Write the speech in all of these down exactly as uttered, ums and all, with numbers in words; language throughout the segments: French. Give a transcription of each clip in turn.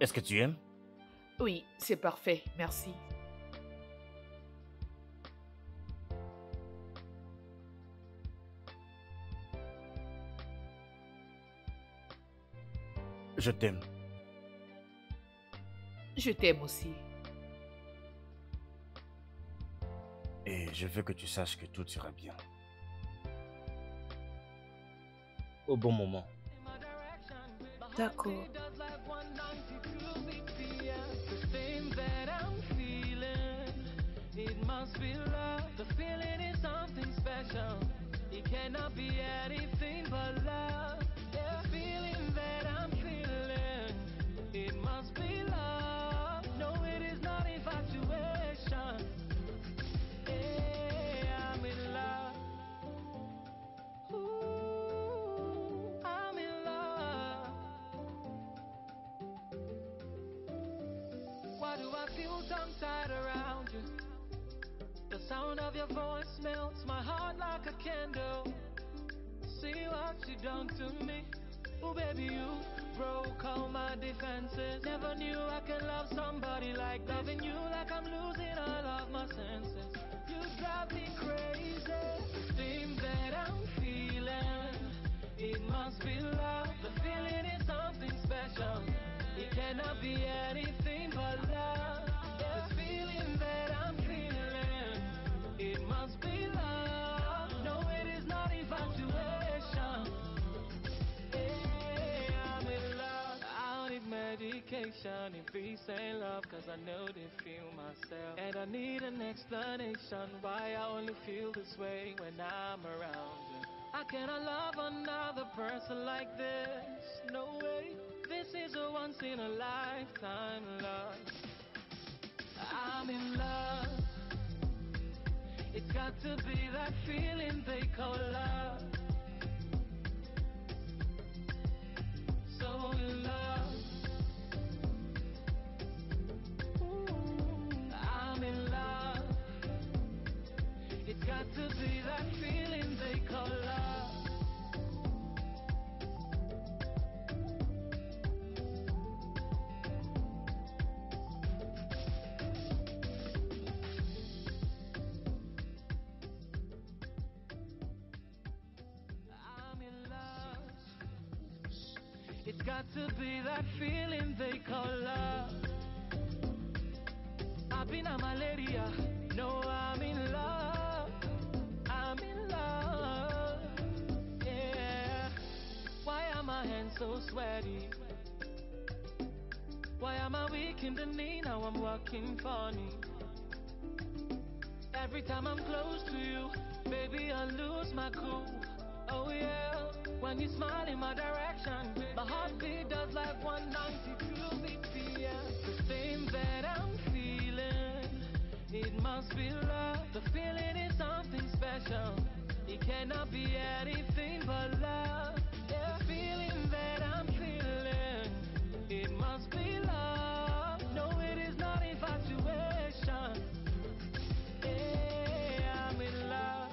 Est-ce que tu aimes? Oui, c'est parfait, merci. Je t'aime. Je t'aime aussi. Et je veux que tu saches que tout ira bien. Au bon moment. D'accord. It must be love. The feeling is something special. It cannot be anything but love. The feeling that I'm feeling. It must be love. No, it is not infatuation. Hey, I'm in love. Ooh, I'm in love. Why do I feel tongue-tied around you? The sound of your voice melts my heart like a candle. See what you done to me. Oh baby, you broke all my defenses. Never knew I could love somebody like this. Loving you like I'm losing all of my senses. You drive me crazy. The thing that I'm feeling, it must be love. The feeling is something special. It cannot be anything but love. The feeling that I'm feeling, it must be love. No, it is not infatuation. Hey, I'm in love. I don't need medication if we say love, cause I know they feel myself. And I need an explanation why I only feel this way when I'm around you. I cannot love another person like this. No way. This is a once in a lifetime love. I'm in love. It's got to be that feeling they call love. So in love. Ooh, I'm in love. It's got to be that feeling they call love. It's got to be that feeling they call love. I've been a malaria. No, I'm in love. I'm in love. Yeah. Why are my hands so sweaty? Why am I weak in the knee? Now I'm walking funny. Every time I'm close to you, baby, I lose my cool. Oh yeah, when you smile in my direction, my heartbeat does like one ninety-two B P M. The thing that I'm feeling, it must be love. The feeling is something special. It cannot be anything but love. The feeling that I'm feeling, it must be love. No, it is not infatuation. Hey, I'm in love.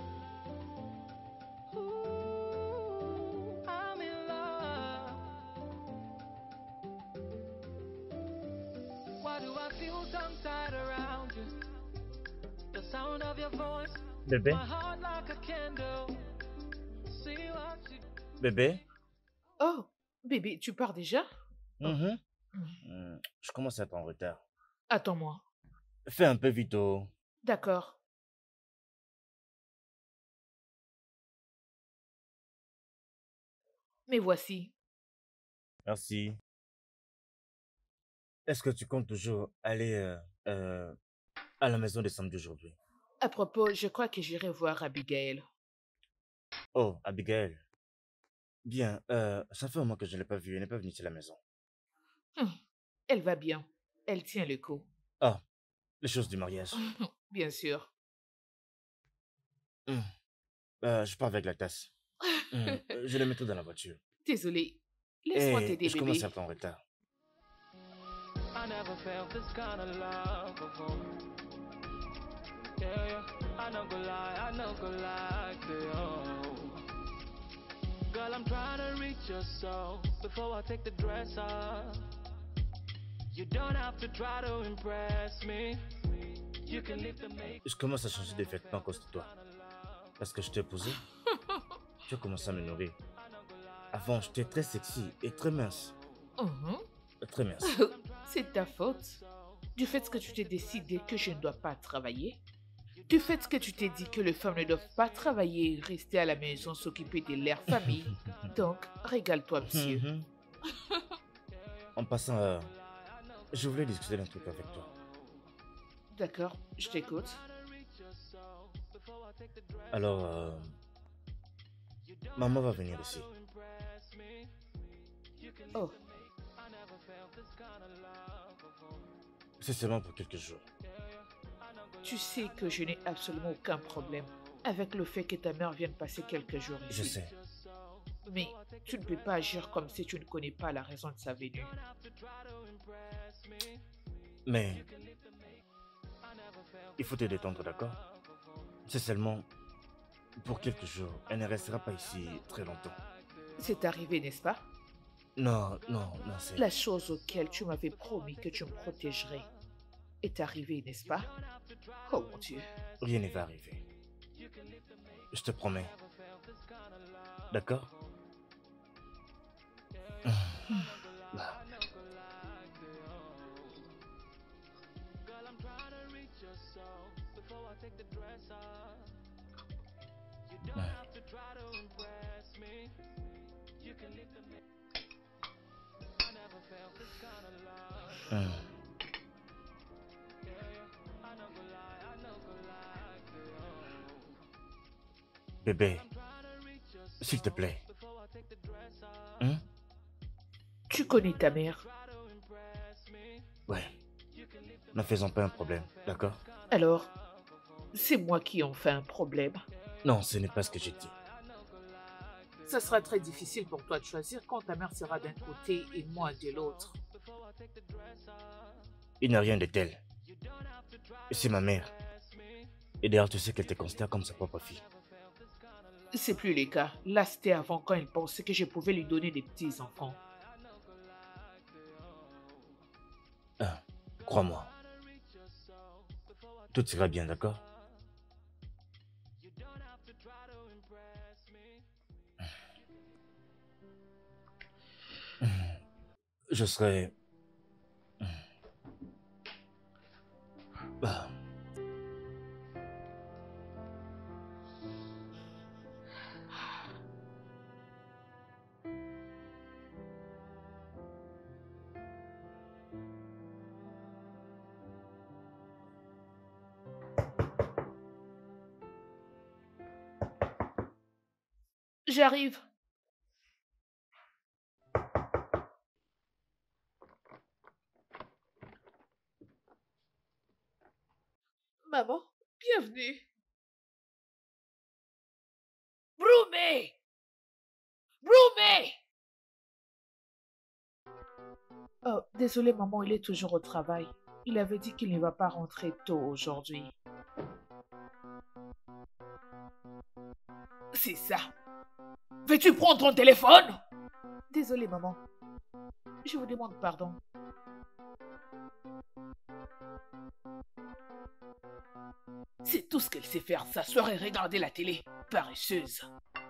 Ooh, I'm in love. Why do I feel tongue-tied around you? The sound of your voice, Bébé? my heart like a candle. See what you... Bébé? Oh, bébé, tu pars déjà? Oh, Mhm. hmm. Hmm, Je commence à être en retard. Attends-moi. Fais un peu vite, oh. D'accord. Mais voici. Merci. Est-ce que tu comptes toujours aller euh, euh, à la maison de samedi aujourd'hui? À propos, je crois que j'irai voir Abigail. Oh, Abigail. Bien, euh, ça fait un mois que je ne l'ai pas vue. Elle n'est pas venue ici à la maison. Hmm. Elle va bien. Elle tient le coup. Ah, les choses du mariage. Bien sûr. Hmm. Euh, je pars avec la tasse. Hmm, Je la mettrai dans la voiture. Désolée. Laisse-moi Et t'aider, je commence à bébé. être en retard. I never felt this kind of love before. Yeah, yeah. I not gonna lie, I not gonna lie to you. Girl, I'm trying to reach your soul before I take the dress off. You don't have to try to impress me. You can leave the make. Je commence à changer de vêtements à cause de toi. Parce que je t'ai épousé, tu as commencé à me nourrir. Avant, j'étais très sexy et très mince. Mhm. Très mince. C'est ta faute. Du fait que tu t'es décidé que je ne dois pas travailler. Du fait que tu t'es dit que les femmes ne doivent pas travailler et rester à la maison s'occuper de leur famille. Donc, régale-toi, monsieur. Mhm. En passant, euh, je voulais discuter d'un truc avec toi. D'accord, je t'écoute. Alors, euh, maman va venir ici. Oh, C'est seulement pour quelques jours. tu sais que je n'ai absolument aucun problème avec le fait que ta mère vienne passer quelques jours ici. Je sais. Mais tu ne peux pas agir comme si tu ne connais pas la raison de sa venue. Mais il faut te détendre, d'accord? C'est seulement pour quelques jours. Elle ne restera pas ici très longtemps. C'est arrivé, n'est-ce pas? Non, non, non, c'est... La chose auquel tu m'avais promis que tu me protégerais est arrivée, n'est-ce pas? Oh mon Dieu. Rien ne va arriver. Je te promets. D'accord? Bah. Hmm. Bébé, s'il te plaît. Hein? Tu connais ta mère. Ouais. Ne faisons pas un problème, d'accord? Alors, c'est moi qui en fais un problème. Non, ce n'est pas ce que j'ai dit. Ça sera très difficile pour toi de choisir quand ta mère sera d'un côté et moi de l'autre. Il n'y a rien de tel. C'est ma mère. Et d'ailleurs, tu sais qu'elle te considère comme sa propre fille. C'est plus le cas. Là, c'était avant quand elle pensait que je pouvais lui donner des petits-enfants. Ah, crois-moi. Tout ira bien, d'accord? Je serai... Ah. J'arrive. Maman, bienvenue. Broumé! Broumé! Oh, désolé maman, il est toujours au travail. Il avait dit qu'il ne va pas rentrer tôt aujourd'hui. C'est ça. Veux-tu prendre ton téléphone? Désolé maman. Je vous demande pardon. C'est tout ce qu'elle sait faire, s'asseoir et regarder la télé. Paresseuse.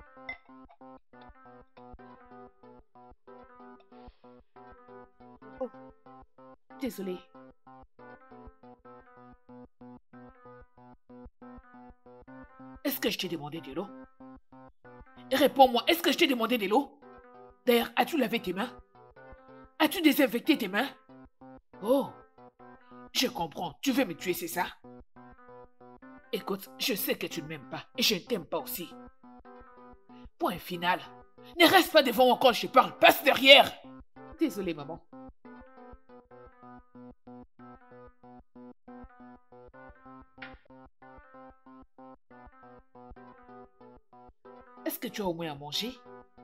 Oh, désolé. Est-ce que je t'ai demandé de l'eau? Réponds-moi, est-ce que je t'ai demandé de l'eau? D'ailleurs, as-tu lavé tes mains? As-tu désinfecté tes mains? Oh, je comprends, tu veux me tuer, c'est ça? Écoute, je sais que tu ne m'aimes pas et je ne t'aime pas aussi. Point final. Ne reste pas devant moi quand je parle, passe derrière. Désolée, maman. Est-ce que tu as au moins à manger?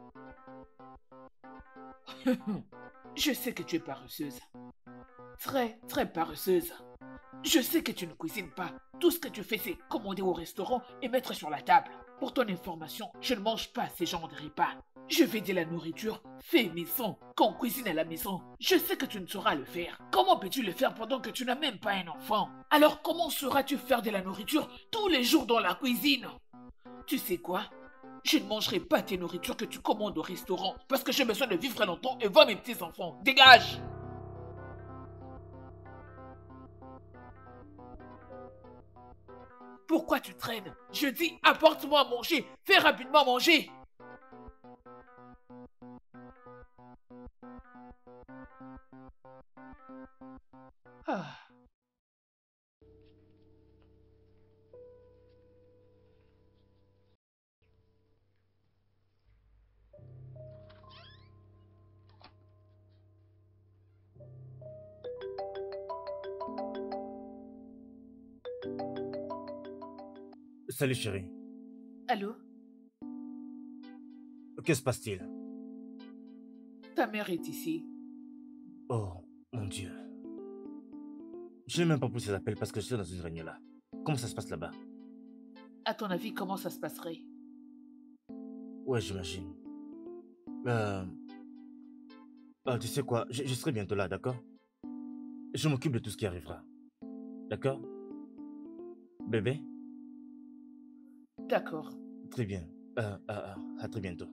Je sais que tu es paresseuse. Très, très paresseuse. Je sais que tu ne cuisines pas. Tout ce que tu fais, c'est commander au restaurant et mettre sur la table. Pour ton information, je ne mange pas ces genres de repas. Je vais de la nourriture, fais maison, qu'on cuisine à la maison. Je sais que tu ne sauras le faire. Comment peux-tu le faire pendant que tu n'as même pas un enfant? Alors comment sauras-tu faire de la nourriture tous les jours dans la cuisine? Tu sais quoi? Je ne mangerai pas tes nourritures que tu commandes au restaurant parce que j'ai besoin de vivre longtemps et voir mes petits-enfants. Dégage! Pourquoi tu traînes? Je dis apporte-moi à manger. Fais rapidement manger. Ah. Salut chérie. Allô? Que se passe-t-il? Ta mère est ici. Oh, mon Dieu. Je n'ai même pas pris ses appels parce que je suis dans une réunion là. Comment ça se passe là-bas? À ton avis, comment ça se passerait? Ouais, j'imagine. Euh... Ah, tu sais quoi, je, je serai bientôt là, d'accord? Je m'occupe de tout ce qui arrivera. D'accord? Bébé? D'accord. Très bien. Euh, euh, euh, à très bientôt.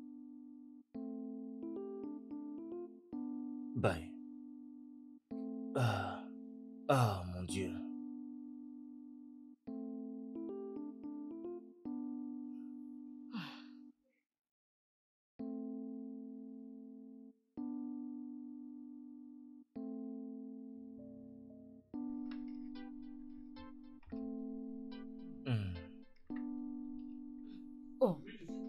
Bye. Ah, ah, mon Dieu. Hmm. Oh.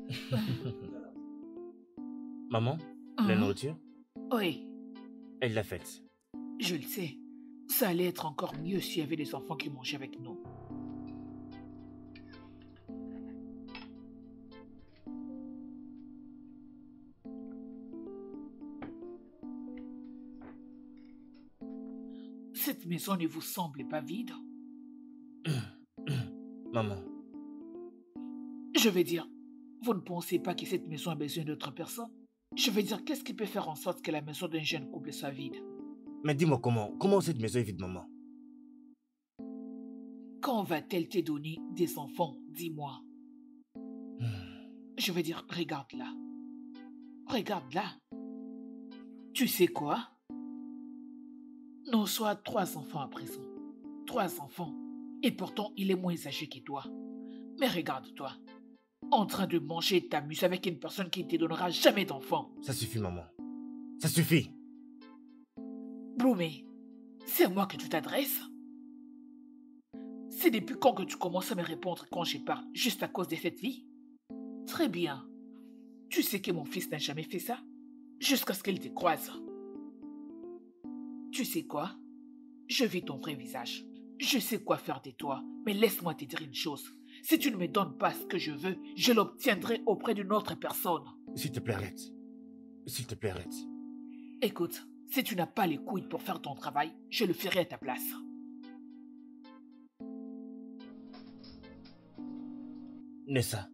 Maman, la Mhm. nourriture, Oui, elle l'a faite. je le sais. Ça allait être encore mieux s'il y avait des enfants qui mangeaient avec nous. Cette maison ne vous semble pas vide? Maman, Je veux dire, vous ne pensez pas que cette maison a besoin d'autre personne? Je veux dire, qu'est-ce qui peut faire en sorte que la maison d'un jeune couple soit vide? mais dis-moi comment, comment cette maison est vide, maman? Quand va-t-elle te donner des enfants? Dis-moi. Hmm. Je veux dire, regarde là. Regarde là. Tu sais quoi? Nous sommes trois enfants à présent. Trois enfants. Et pourtant, il est moins âgé que toi. Mais regarde-toi. En train de manger et t'amuser avec une personne qui ne te donnera jamais d'enfants. Ça suffit, maman. Ça suffit. Bloomé, c'est à moi que tu t'adresses? C'est depuis quand que tu commences à me répondre quand je parle, juste à cause de cette vie? Très bien. Tu sais que mon fils n'a jamais fait ça, jusqu'à ce qu'il te croise. Tu sais quoi? Je vis ton vrai visage. Je sais quoi faire de toi, mais laisse-moi te dire une chose. Si tu ne me donnes pas ce que je veux, je l'obtiendrai auprès d'une autre personne. S'il te plaît, arrête. S'il te plaît, arrête. Écoute, si tu n'as pas les couilles pour faire ton travail, je le ferai à ta place. Nessa.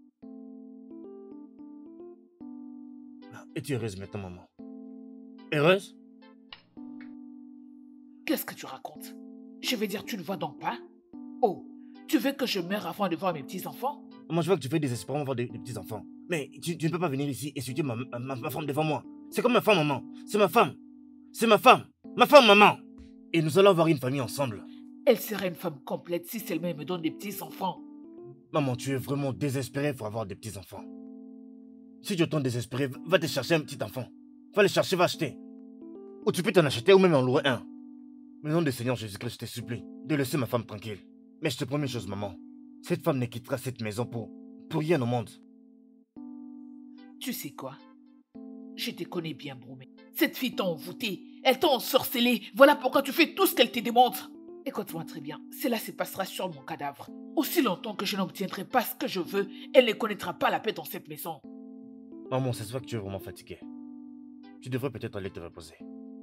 Es-tu heureuse maintenant, maman? Heureuse? Qu'est-ce que tu racontes? Je veux dire, tu ne vois donc pas? Oh, tu veux que je meure avant de voir mes petits-enfants? Moi, je vois que tu fais désespérément voir des, des petits-enfants. Mais tu, tu ne peux pas venir ici et insulter ma, ma, ma femme devant moi. C'est comme ma femme, maman. C'est ma femme. C'est ma femme. Ma femme, maman. Et nous allons avoir une famille ensemble. Elle serait une femme complète si seulement elle me donne des petits-enfants. Maman, tu es vraiment désespérée pour avoir des petits-enfants. Si tu es autant désespérée, va te chercher un petit enfant. Va le chercher, va acheter. Ou tu peux t'en acheter ou même en louer un. Mais au nom du Seigneur Jésus-Christ, je te supplie de laisser ma femme tranquille. Mais je te promets une chose, maman. Cette femme ne quittera cette maison pour, pour rien au monde. Tu sais quoi? Je te connais bien, Bromé. Cette fille t'a envoûté, elle t'a ensorcelé. Voilà pourquoi tu fais tout ce qu'elle te demande. Écoute-moi très bien, cela se passera sur mon cadavre. Aussi longtemps que je n'obtiendrai pas ce que je veux, elle ne connaîtra pas la paix dans cette maison. Maman, ça se voit que tu es vraiment fatiguée. Tu devrais peut-être aller te reposer.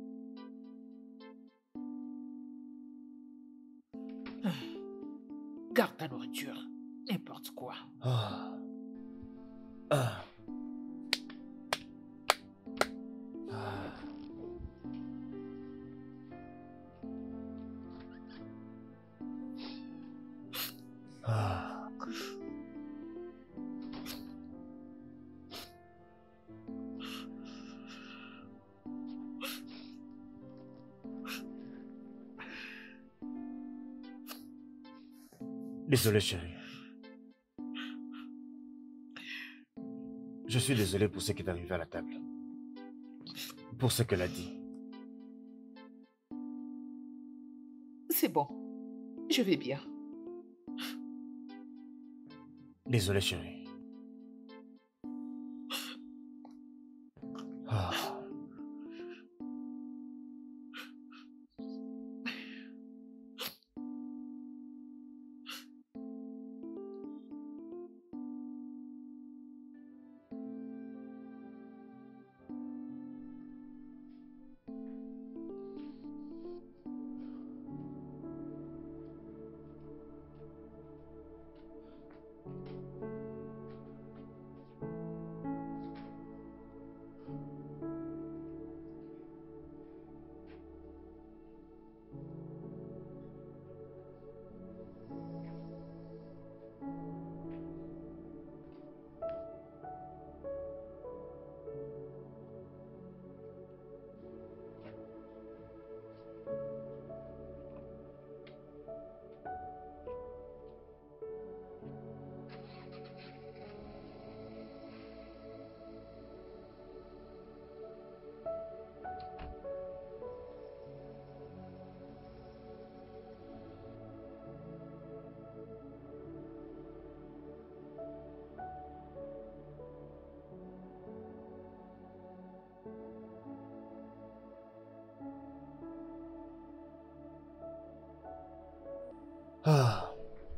Garde ta nourriture. N'importe quoi. Ah. Ah. Ah. Désolé, chérie. Je suis désolé pour ce qui est arrivé à la table. Pour ce qu'elle a dit. C'est bon. Je vais bien. Désolé, chérie. Ah. Ah.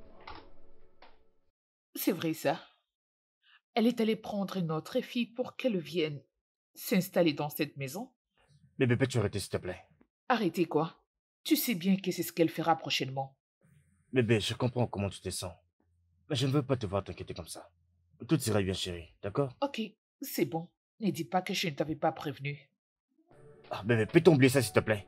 C'est vrai ça. Elle est allée prendre une autre fille pour qu'elle vienne s'installer dans cette maison. Mais bébé, tu arrêtes, s'il te plaît. Arrêtez quoi? Tu sais bien que c'est ce qu'elle fera prochainement. Bébé, je comprends comment tu te sens. Mais je ne veux pas te voir t'inquiéter comme ça. Tout ira bien, chérie, d'accord? Ok, c'est bon. Ne dis pas que je ne t'avais pas prévenu. Ah, bébé, peux-tu oublier ça, s'il te plaît?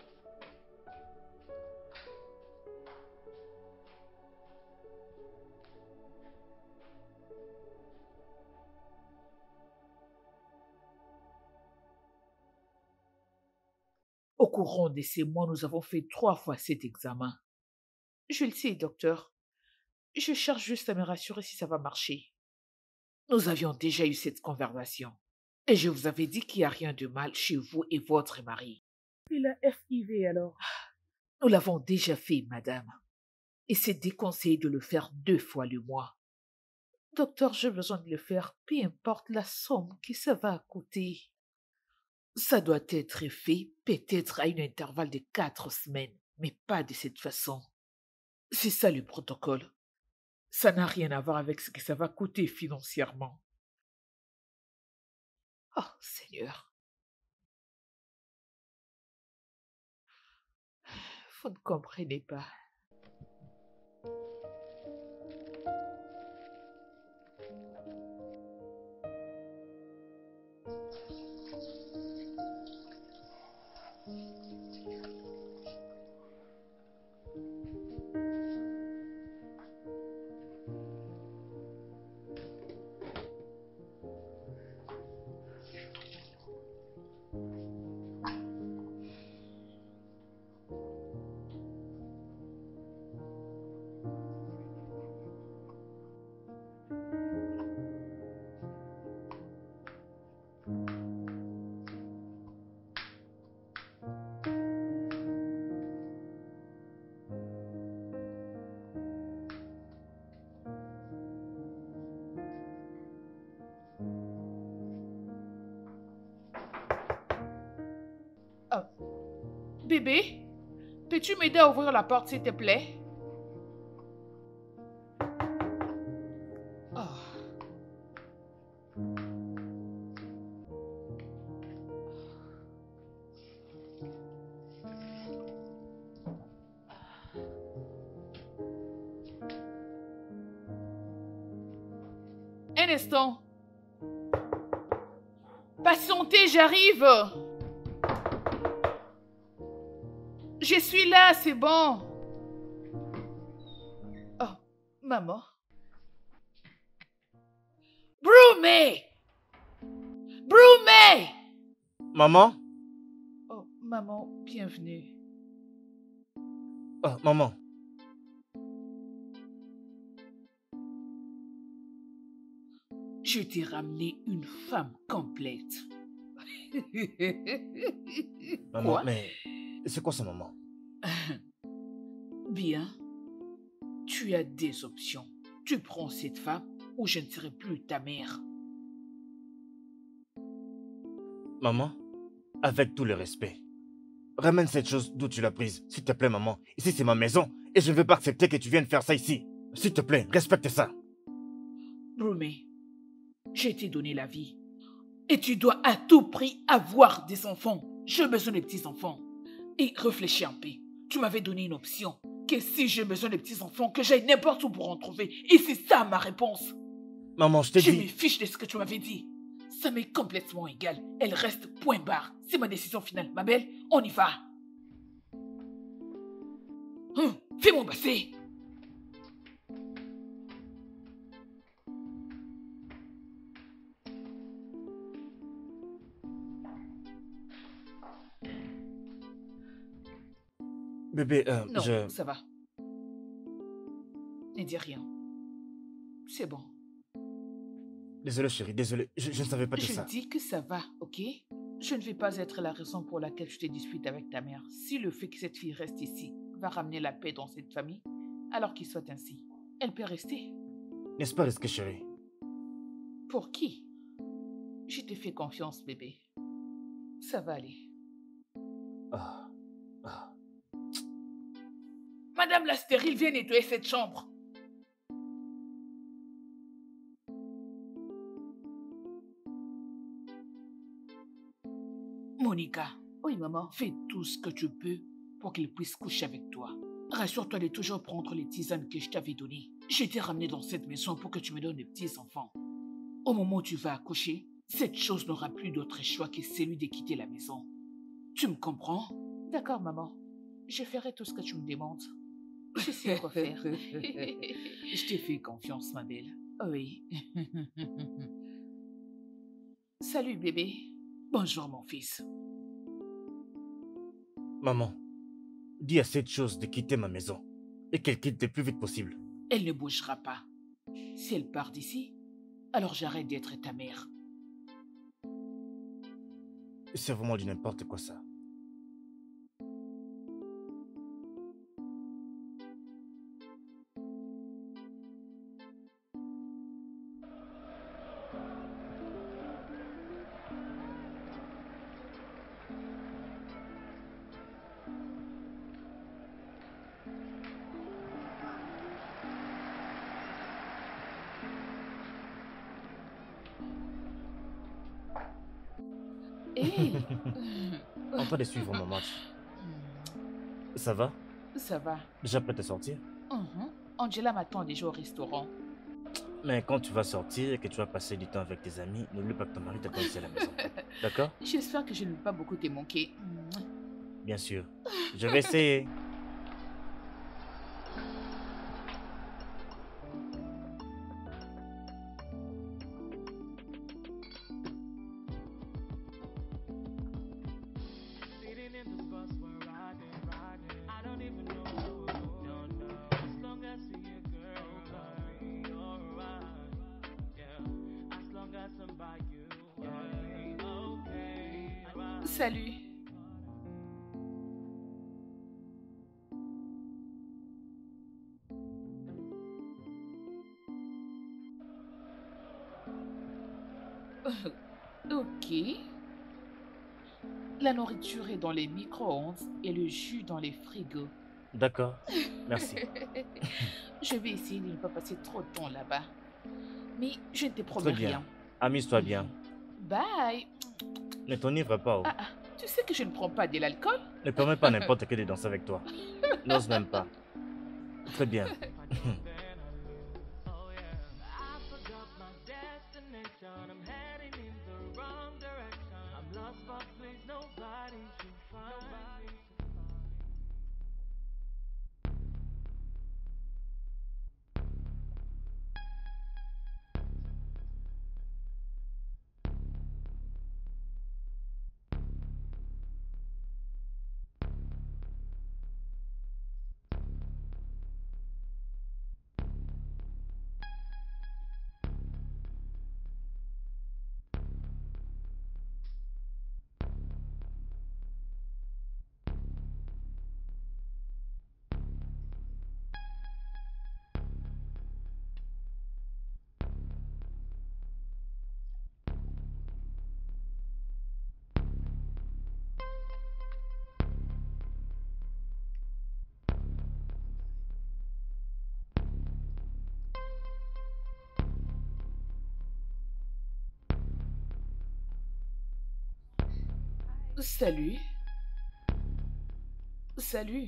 Au courant de ces mois, nous avons fait trois fois cet examen. Je le sais, docteur. Je cherche juste à me rassurer si ça va marcher. Nous avions déjà eu cette conversation. Et je vous avais dit qu'il n'y a rien de mal chez vous et votre mari. Et la F I V alors? Nous l'avons déjà fait, madame. Et c'est déconseillé de le faire deux fois le mois. Docteur, j'ai besoin de le faire, peu importe la somme que ça va coûter. Ça doit être fait peut-être à un intervalle de quatre semaines, mais pas de cette façon. C'est ça le protocole. Ça n'a rien à voir avec ce que ça va coûter financièrement. Oh, Seigneur. Vous ne comprenez pas. Bébé, peux-tu m'aider à ouvrir la porte, s'il te plaît? Oh. Un instant. Patientez, j'arrive. Je suis là, c'est bon. Oh, Maman. Brumé! Brumé! Maman? Oh, maman, bienvenue. Oh, maman. Je t'ai ramené une femme complète. Maman, Quoi? mais c'est quoi ça, maman? Bien. Tu as des options. Tu prends cette femme ou je ne serai plus ta mère. Maman, avec tout le respect, ramène cette chose d'où tu l'as prise. S'il te plaît, maman. Ici, c'est ma maison et je ne veux pas accepter que tu viennes faire ça ici. S'il te plaît, respecte ça. Brumé, je t'ai donné la vie. Et tu dois à tout prix avoir des enfants. J'ai besoin de petits-enfants. Et réfléchis un peu. Tu m'avais donné une option. Que si j'ai besoin de petits-enfants, que j'aille n'importe où pour en trouver. Et c'est ça ma réponse. Maman, je t'ai Je dit... me fiche de ce que tu m'avais dit. Ça m'est complètement égal. Elle reste point barre. C'est ma décision finale. Ma belle, on y va. Hum, fais-moi passer. Bébé, euh, Non, je... ça va. Ne dis rien. C'est bon. Désolé, chérie, désolé. Je, je ne savais pas tout Je ça. dis que ça va, ok? Je ne vais pas être la raison pour laquelle je te dispute avec ta mère. Si le fait que cette fille reste ici va ramener la paix dans cette famille, alors qu'il soit ainsi. Elle peut rester. N'est-ce pas risqué, chérie? Pour qui? Je te fais confiance, bébé. Ça va aller. Ah, ah. Madame la stérile, viens nettoyer cette chambre. Monica, Oui, maman. fais tout ce que tu peux pour qu'il puisse coucher avec toi. Rassure-toi de toujours prendre les tisanes que je t'avais données. Je t'ai ramené dans cette maison pour que tu me donnes des petits-enfants. Au moment où tu vas accoucher, cette chose n'aura plus d'autre choix que celui de quitter la maison. Tu me comprends? D'accord, maman. Je ferai tout ce que tu me demandes. Je sais quoi faire. Je te fais confiance, ma belle. Oui. Salut, bébé. Bonjour, mon fils. Maman, dis à cette chose de quitter ma maison et qu'elle quitte le plus vite possible. Elle ne bougera pas. Si elle part d'ici, alors j'arrête d'être ta mère. C'est vraiment du n'importe quoi ça. Hé! En train de suivre mon match. Ça va? Ça va. Déjà prête à sortir? Mhm. Angela m'attend déjà au restaurant. Mais quand tu vas sortir et que tu vas passer du temps avec tes amis, n'oublie pas que ton mari t'attend ici à la maison. D'accord? J'espère que je ne vais pas beaucoup te manquer. Bien sûr. Je vais essayer. Sitting in the bus, we're riding, riding. I don't even know, no, no. As long as see a girl, I'll be alright. Yeah, as long as I'm by you, I'll be okay. Right. Salut. Ok. La nourriture est dans les micro-ondes et le jus dans les frigos. D'accord. Merci. Je vais essayer de ne pas passer trop de temps là-bas. Mais je ne te promets Très bien. rien. Amuse-toi bien. Bye. Ne t'enivre pas. Oh. Ah, ah, tu sais que je ne prends pas de l'alcool? Ne permets pas à n'importe qui de danser avec toi. N'ose même pas. Très bien. Oh yeah, I forgot my destination. I'm heading in the wrong direction. I'm lost, but please nobody should find me. Salut. Salut.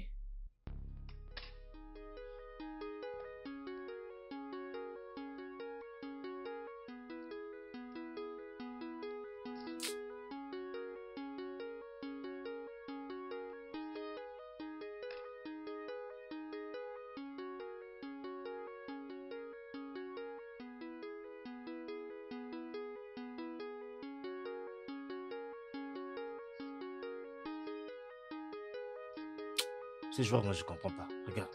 Ces joueurs, moi, je comprends pas. Regarde.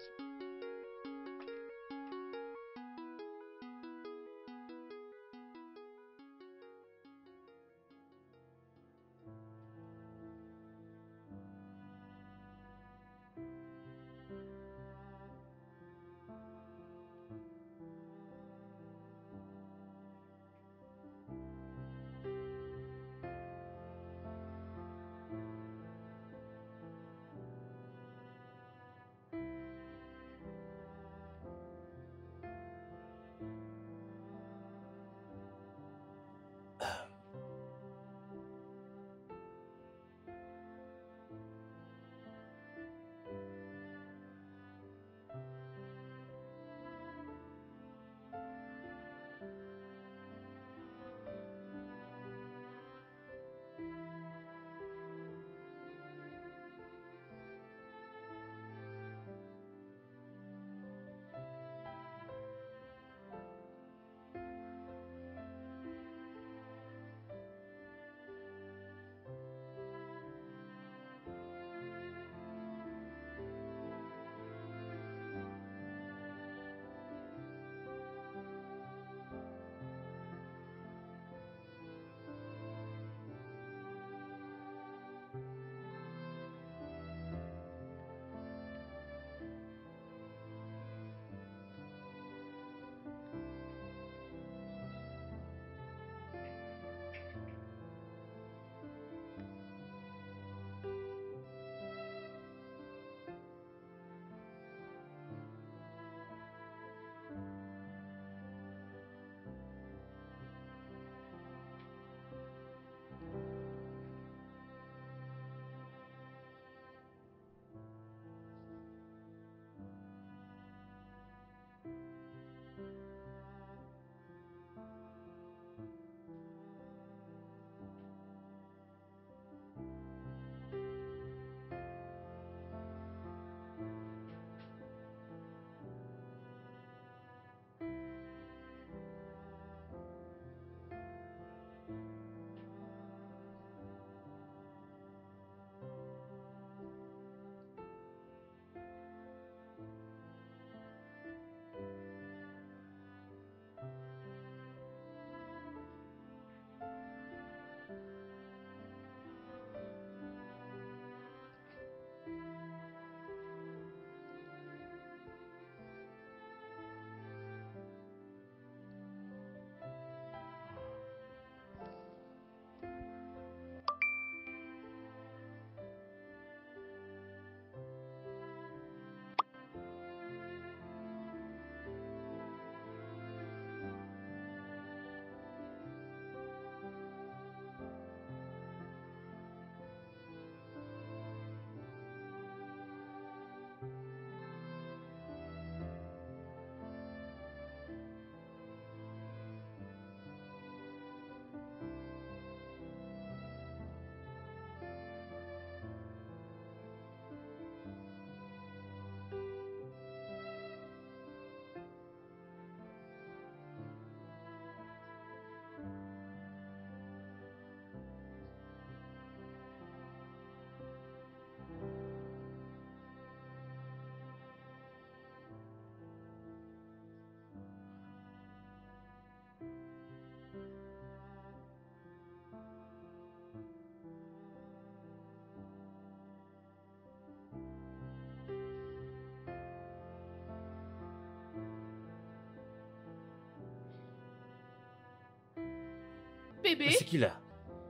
Bébé, Mais c'est qui là?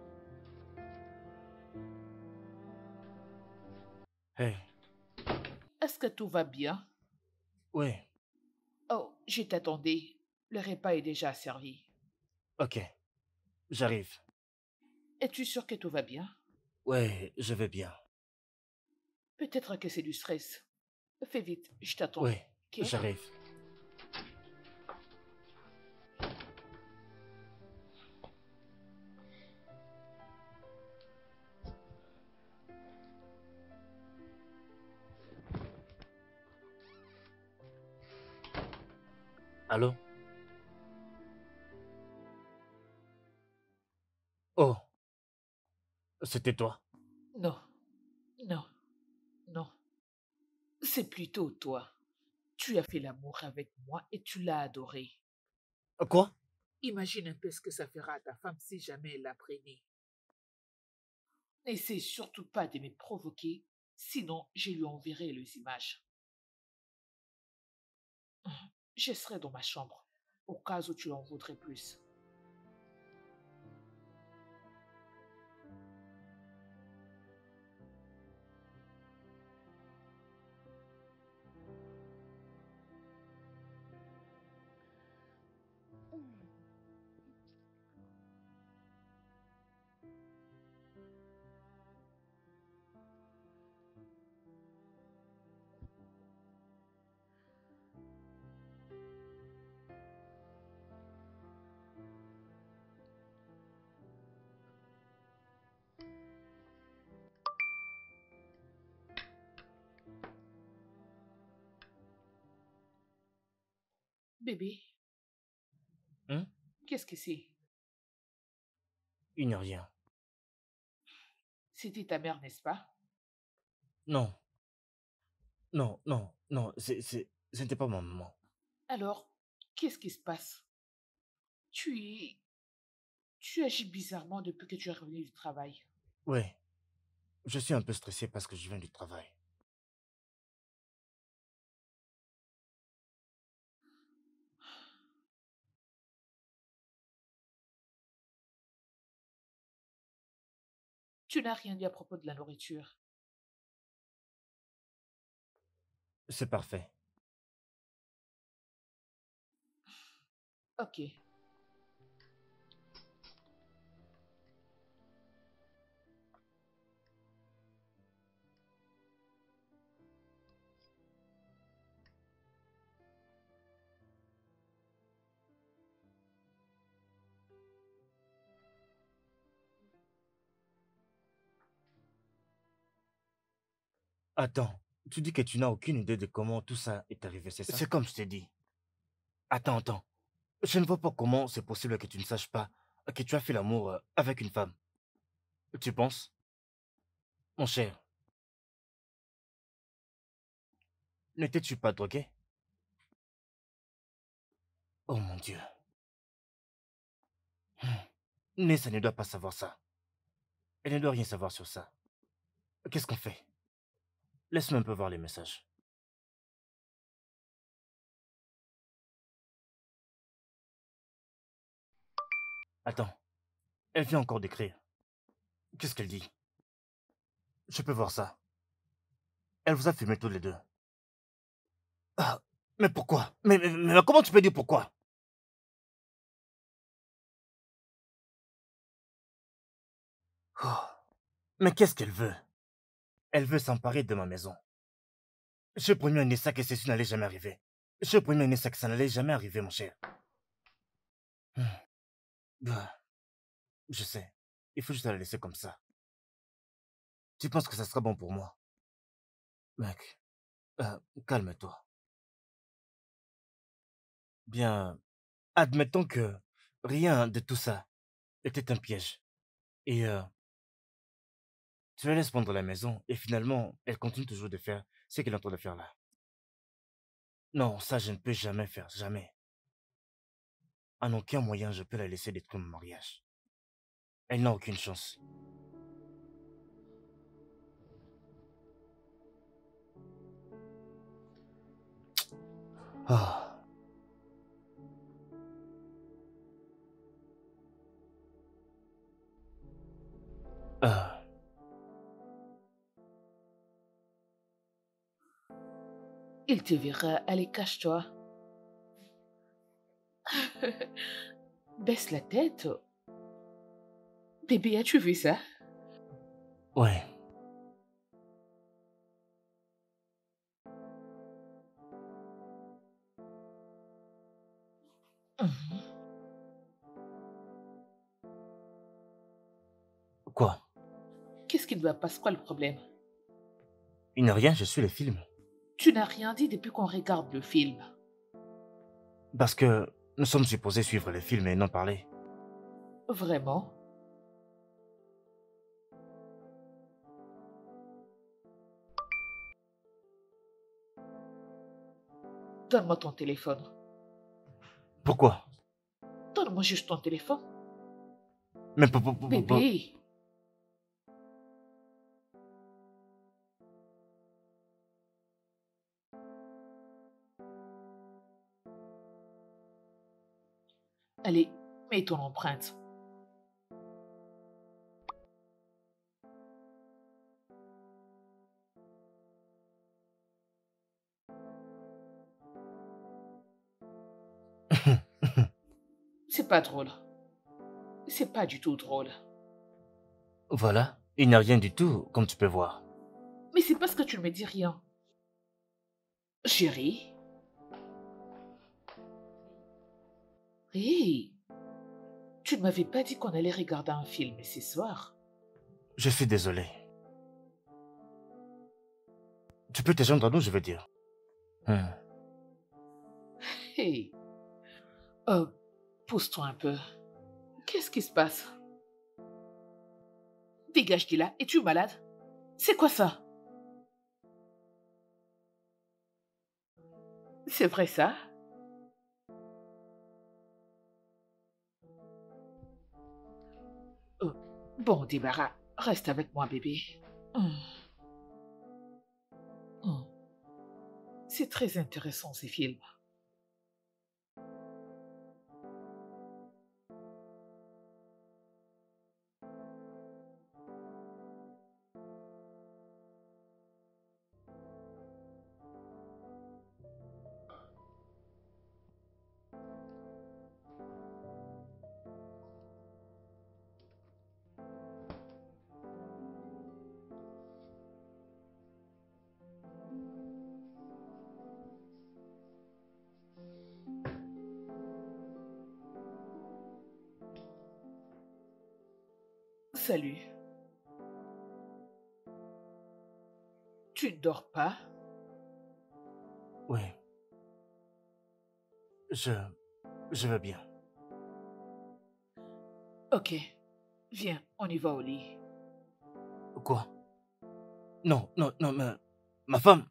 Hey, est-ce que tout va bien? oui, Oh, je t'attendais. Le repas est déjà servi. ok, j'arrive. Es-tu sûr que tout va bien? Ouais, je vais bien. Peut-être que c'est du stress. Fais vite, je t'attends. Ouais, Ok? j'arrive. Allô? Oh, c'était toi. Non, non, non. C'est plutôt toi. Tu as fait l'amour avec moi et tu l'as adoré. Quoi? Imagine un peu ce que ça fera à ta femme si jamais elle l'apprenait. N'essaie surtout pas de me provoquer, sinon je lui enverrai les images. Je serai dans ma chambre, au cas où tu en voudrais plus. Bébé, Hein? qu'est-ce que c'est? Il n'y a rien. C'était ta mère, n'est-ce pas? Non, non, non, non, c'est, c'est, ce n'était pas ma maman. Alors, qu'est-ce qui se passe? Tu es... Tu agis bizarrement depuis que tu es revenu du travail. Ouais, je suis un peu stressé parce que je viens du travail. Tu n'as rien dit à propos de la nourriture. C'est parfait. Ok. Attends, tu dis que tu n'as aucune idée de comment tout ça est arrivé, c'est ça? C'est comme je t'ai dit. Attends, attends. Je ne vois pas comment c'est possible que tu ne saches pas que tu as fait l'amour euh, avec une femme. Tu penses? Mon cher, n'étais-tu pas drogué? Oh mon Dieu. Nessa ne doit pas savoir ça. Elle ne doit rien savoir sur ça. Qu'est-ce qu'on fait? Laisse-moi un peu voir les messages. Attends, elle vient encore d'écrire. Qu'est-ce qu'elle dit? Je peux voir ça. Elle vous a filmé tous les deux. Ah, mais pourquoi? Mais, mais, mais comment tu peux dire pourquoi? Oh, mais qu'est-ce qu'elle veut? Elle veut s'emparer de ma maison. Je promis à Nessa que ceci n'allait jamais arriver. Je promis à Nessa que ça n'allait jamais arriver, mon cher. Hmm. Ah, je sais. Il faut juste la laisser comme ça. Tu penses que ça sera bon pour moi? Mec, euh, calme-toi. Bien, admettons que rien de tout ça était un piège. Et euh, tu la laisses prendre la maison et finalement, elle continue toujours de faire ce qu'elle est en train de faire là. Non, ça je ne peux jamais faire, jamais. En aucun moyen je peux la laisser détruire mon mariage. Elle n'a aucune chance. Ah. Ah. Il te verra. Allez, cache-toi. Baisse la tête. Bébé, as-tu vu ça? Ouais. Mhm. Quoi? Qu'est-ce qui ne va pas? C'est quoi le problème? Il n'y a rien, je suis le film. Tu n'as rien dit depuis qu'on regarde le film. Parce que nous sommes supposés suivre le film et non parler. Vraiment? Donne-moi ton téléphone. Pourquoi? Donne-moi juste ton téléphone. Mais pour, pour, pour, pour- Bébé. Allez, mets ton empreinte. C'est pas drôle. C'est pas du tout drôle. Voilà, il n'y a rien du tout, comme tu peux voir. Mais c'est parce que tu ne me dis rien. Chérie? Hey, tu ne m'avais pas dit qu'on allait regarder un film ce soir. Je suis désolé. Tu peux te joindre à nous, je veux dire. Hmm. Hey, oh, pousse-toi un peu. Qu'est-ce qui se passe? Dégage de là, es-tu malade? C'est quoi ça? C'est vrai ça? Oh, bon, débarras, reste avec moi, bébé. Hum. Hum. C'est très intéressant, ces films. Salut. Tu ne dors pas? Oui. Je... Je veux bien. Ok, viens, on y va au lit. Quoi? Non, non, non, mais... Ma femme...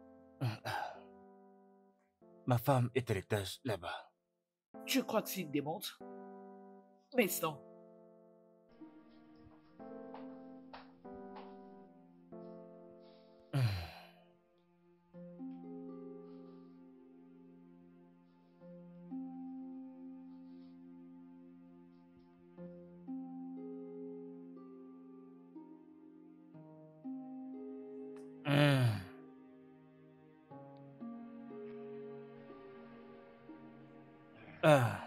Ma femme est à l'étage, là-bas. Tu crois que c'est une démontre? Mais non. Hmm. Ah.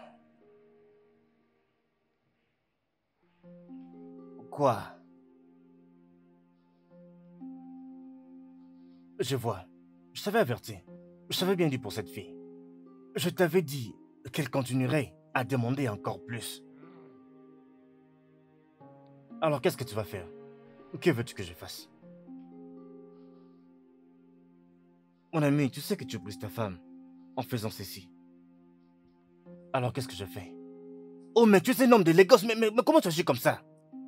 Quoi? Je vois. Je t'avais averti. Je t'avais bien dit pour cette fille. Je t'avais dit qu'elle continuerait à demander encore plus. Alors qu'est-ce que tu vas faire? Que veux-tu que je fasse? Mon ami, tu sais que tu brises ta femme en faisant ceci. Alors qu'est-ce que je fais? Oh, mais tu es un homme de Lagos, mais, mais, mais comment tu agis comme ça?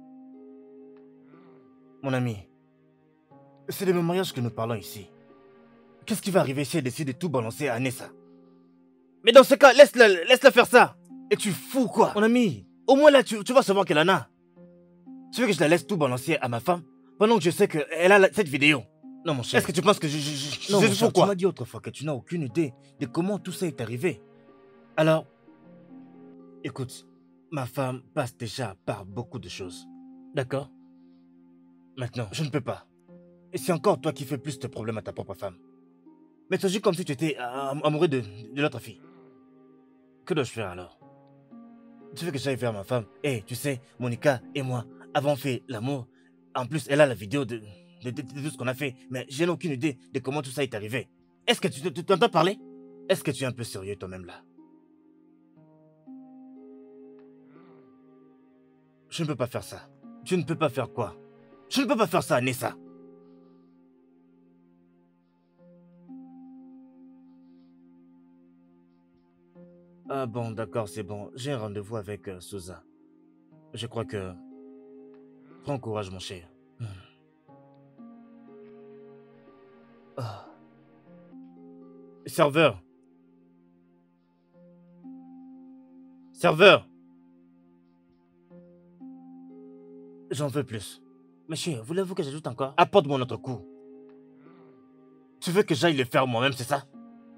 Mon ami, c'est de mon mariage que nous parlons ici. Qu'est-ce qui va arriver si elle décide de tout balancer à Anessa? Mais dans ce cas, laisse-la laisse-la faire ça. Et tu fous quoi? Mon ami, au moins là, tu, tu vas savoir qu'elle en a. Tu veux que je la laisse tout balancer à ma femme pendant que je sais qu'elle a la- cette vidéo? Non, mon cher. Est-ce que tu penses que je, je, je, Non, je mon cher, fous quoi? tu m'as dit autrefois que tu n'as aucune idée de comment tout ça est arrivé. Alors, écoute, ma femme passe déjà par beaucoup de choses. D'accord? Maintenant, je ne peux pas. Et c'est encore toi qui fais plus de problèmes à ta propre femme. Mais tu agis comme si tu étais euh, amoureux de, de l'autre fille. Que dois-je faire alors? Tu veux que j'aille vers ma femme? Eh, tu sais, Monica et moi avons fait l'amour En plus, elle a la vidéo de, de, de- de tout ce qu'on a fait. Mais je n'ai aucune idée de comment tout ça est arrivé. Est-ce que tu tu- tu t'entends parler? Est-ce que tu es un peu sérieux toi-même là? Je ne peux pas faire ça. Tu ne peux pas faire quoi? Je ne peux pas faire ça, Nessa. Ah bon, d'accord, c'est bon. J'ai un rendez-vous avec euh, Souza. Je crois que... Prends courage, mon cher. Hmm. Ah. Serveur. Serveur. J'en veux plus. Monsieur, voulez-vous que j'ajoute encore? Apporte-moi notre coup. Tu veux que j'aille le faire moi-même, c'est ça?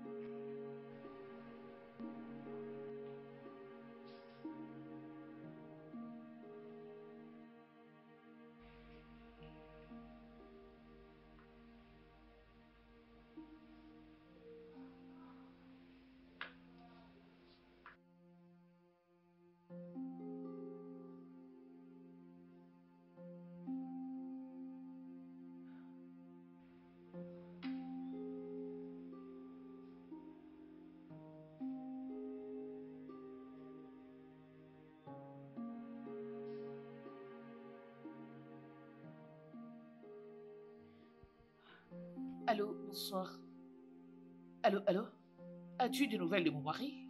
Allô, bonsoir. Allô, allô? As-tu des nouvelles de mon mari?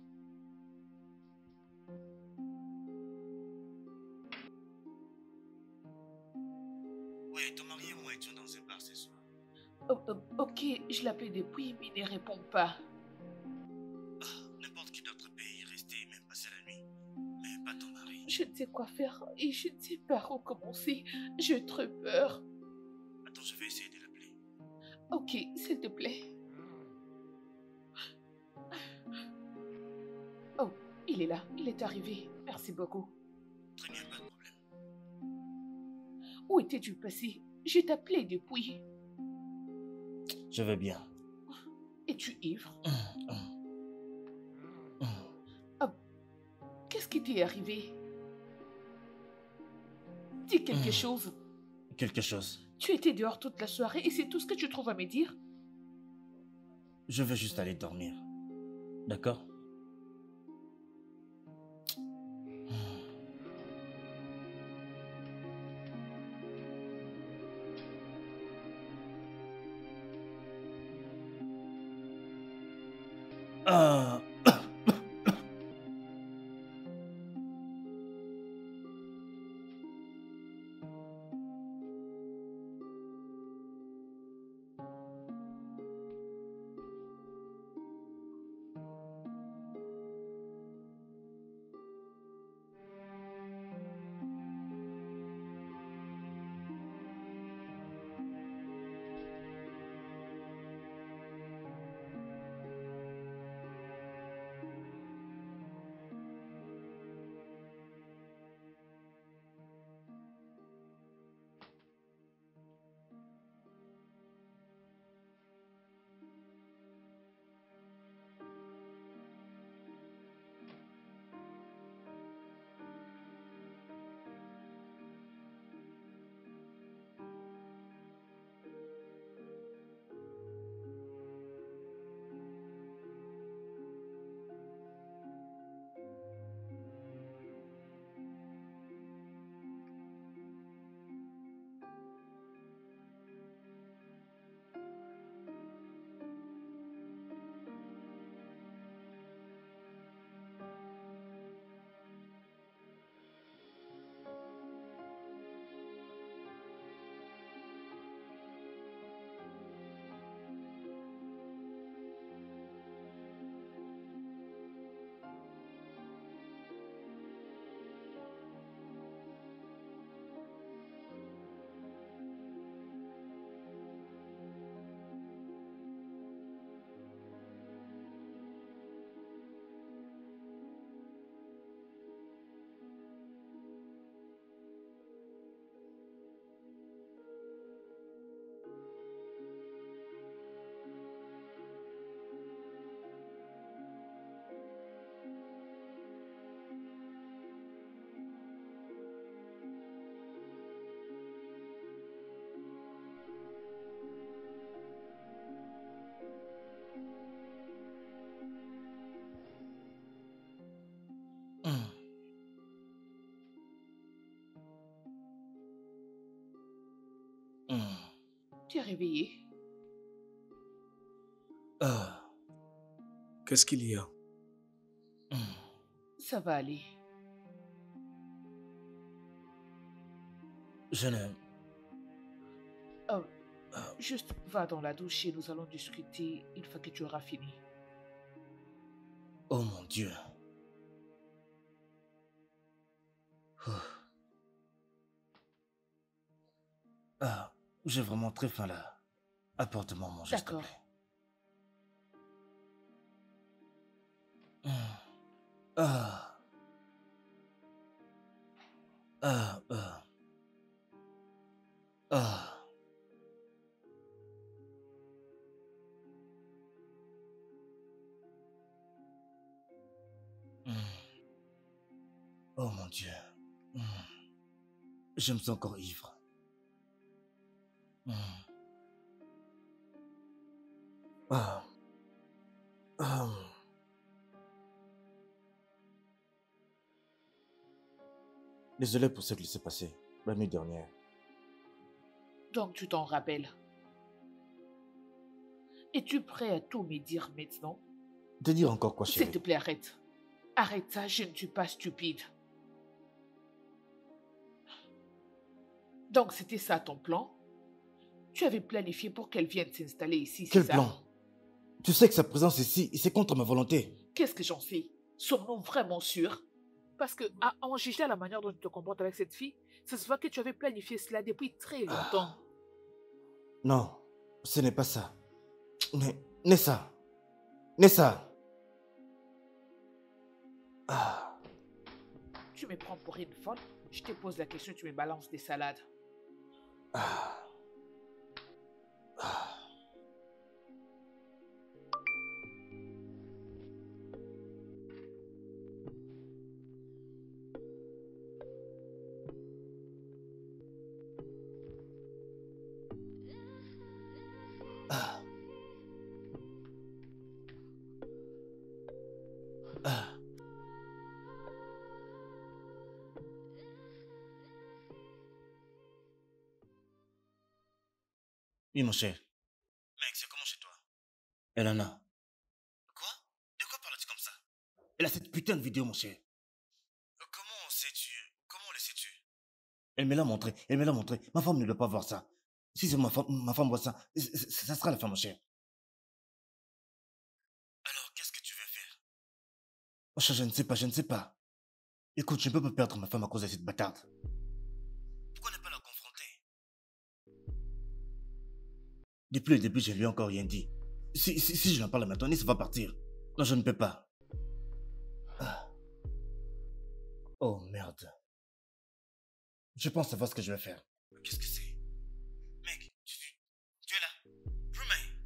Oui, ton mari et moi étions dans un bar ce soir. Oh, oh, ok, je l'appelle depuis, mais il ne répond pas. N'importe qui d'autre peut y rester et même passer la nuit. Mais pas ton mari. Je ne sais quoi faire et je ne sais pas où commencer. J'ai très peur. Attends, je vais essayer de l'appeler. Ok, s'il te plaît. Oh, il est là, il est arrivé. Merci beaucoup. Très bien, pas de problème. Où étais-tu passé? Je t'appelais depuis. Je vais bien. Es-tu ivre? Oh, qu'est-ce qui t'est arrivé? Dis quelque chose. Quelque chose. Tu étais dehors toute la soirée et c'est tout ce que tu trouves à me dire? Je veux juste aller dormir. D'accord? Ah. Tu es réveillé? Ah, qu'est-ce qu'il y a? Ça va aller. Je ne... Oh, juste va dans la douche et nous allons discuter une fois que tu auras fini. Oh mon Dieu. Ah, j'ai vraiment très faim là. Apporte-moi à manger, s'il te D'accord. plaît. Ah. Ah, ah. Ah. Mm. Oh mon Dieu. Mm. Je me sens encore ivre. Mm. Ah. Ah. Désolé pour ce qui s'est passé la nuit dernière. Donc tu t'en rappelles. Es-tu prêt à tout me dire maintenant? De dire encore quoi, S'il te chérie? plaît, arrête. Arrête ça, je ne suis pas stupide. Donc c'était ça ton plan? Tu avais planifié pour qu'elle vienne s'installer ici, c'est Quel ça? plan? Tu sais que sa présence ici, c'est contre ma volonté. Qu'est-ce que j'en sais? Sommes-nous vraiment sûrs? Parce que, à en juger à la manière dont tu te comportes avec cette fille, ça se voit que tu avais planifié cela depuis très longtemps. Non, ce n'est pas ça. Mais, Nessa. Nessa. Ah. Tu me prends pour une folle? Je te pose la question, tu me balances des salades. Ah. Ah. Ah. Ah. Oui, mon cher. Mec, c'est comment chez toi? Elle en a. Quoi? De quoi parles-tu comme ça? Elle a cette putain de vidéo, mon cher. Comment sais-tu? Comment le sais-tu? Elle me l'a montré, elle me l'a montré. Ma femme ne doit pas voir ça. Si c'est ma femme, ma femme voit ça, c- c- ça sera la fin, mon cher. Alors, qu'est-ce que tu veux faire? Oh, cher, je ne sais pas, je ne sais pas. Écoute, je ne peux pas perdre ma femme à cause de cette bâtarde. Pourquoi ne pas la confronter? Depuis le début, je ne lui ai encore rien dit. Si, si, si je n'en parle maintenant, ça va partir. Non, je ne peux pas. Ah. Oh, merde. Je pense savoir ce que je vais faire. Qu'est-ce que c'est? Mec, tu, tu, tu es là? Romain.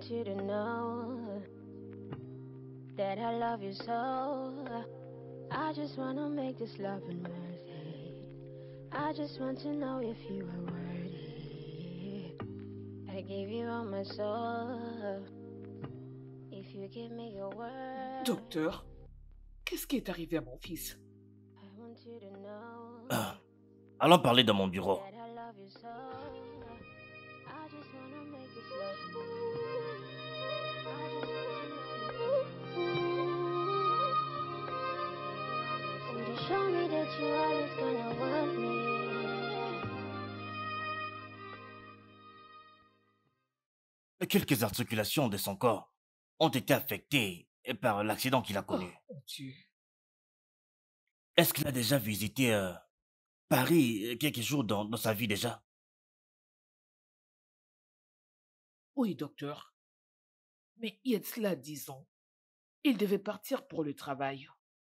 want you to know that I love you so. I just wanna make this loving worthy. I just want to know if you are worthy. I give you all my soul. If you give me your word. Docteur, qu'est-ce qui est arrivé à mon fils? I want you to know Ah, allons parler dans mon bureau. that I love you so. I just wanna make this loving worthy. I just want to know if you are worthy. Would you show me that you always gonna want me? Quelques articulations de son corps ont été affectées par l'accident qu'il a Oh, connu. mon Dieu. Est-ce qu'il a déjà visité euh, Paris euh, quelques jours dans, dans sa vie déjà? Oui, docteur. Mais il y a de cela dix ans. Il devait partir pour le travail.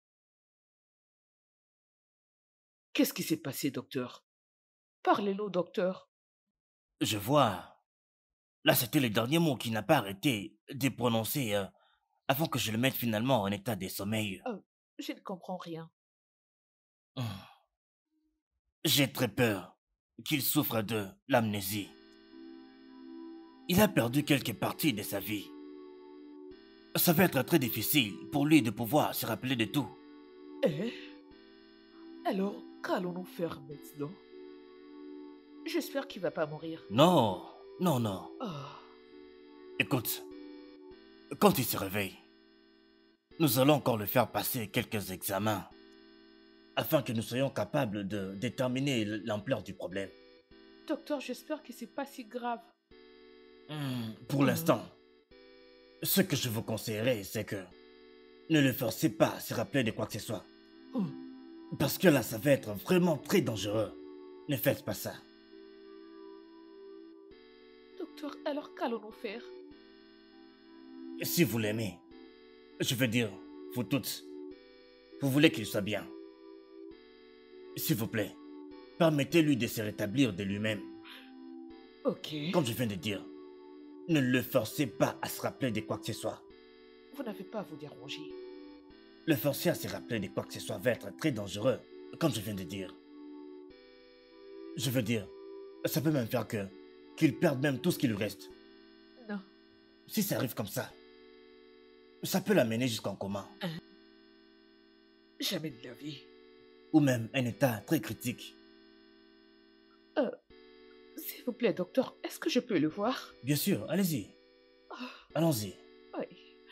Qu'est-ce qui s'est passé, docteur? Parlez-le, docteur. Je vois. Là, c'était le dernier mot qu'il n'a pas arrêté de prononcer euh, avant que je le mette finalement en état de sommeil. Je ne comprends rien. Hum. J'ai très peur qu'il souffre de l'amnésie. Il a perdu quelques parties de sa vie. Ça va être très difficile pour lui de pouvoir se rappeler de tout. Eh? Alors, qu'allons-nous faire maintenant? J'espère qu'il va pas mourir. Non, non, non. Ah, Écoute, quand il se réveille, nous allons encore le faire passer quelques examens afin que nous soyons capables de déterminer l'ampleur du problème. docteur, j'espère que c'est pas si grave. Hmm, pour l'instant, ce que je vous conseillerais, c'est que ne le forcez pas à se rappeler de quoi que ce soit. Hum. Parce que là, ça va être vraiment très dangereux. Ne faites pas ça. Docteur, alors qu'allons-nous faire? Si vous l'aimez, je veux dire, vous toutes, vous voulez qu'il soit bien. S'il vous plaît, permettez-lui de se rétablir de lui-même. Ok. Comme je viens de dire, ne le forcez pas à se rappeler de quoi que ce soit. Vous n'avez pas à vous déranger. Le forcer à se rappeler de quoi que ce soit va être très dangereux, comme je viens de dire. Je veux dire, ça peut même faire que qu'il perde même tout ce qui lui reste. Non. Si ça arrive comme ça, ça peut l'amener jusqu'en coma, Jamais de la vie. ou même un état très critique. S'il vous plaît, docteur, est-ce que je peux le voir? Bien sûr, allez-y. Ah, Allons-y. oui.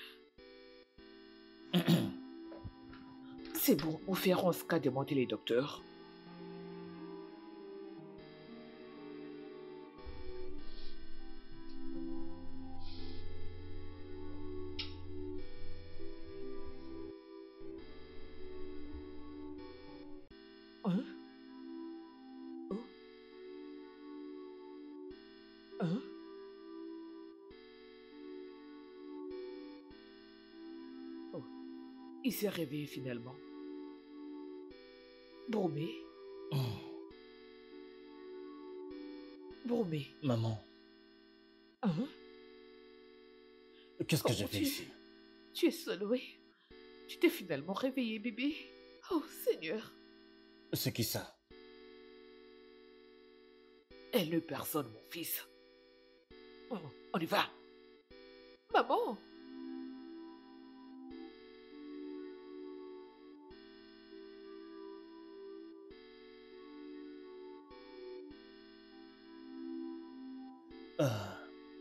C'est bon, nous ferons ce qu'a demandé les docteurs. Hein? Oh? Hein? Oh. Il s'est réveillé finalement. Bromé, Oh, Bromé. maman, Hein? qu'est-ce que Oh, j'ai fait Dieu. ici? Tu es Soloway. Tu t'es finalement réveillé, bébé. Oh, Seigneur. C'est qui ça? Elle ne personne, mon fils. Oh, on y va. Maman. Ah.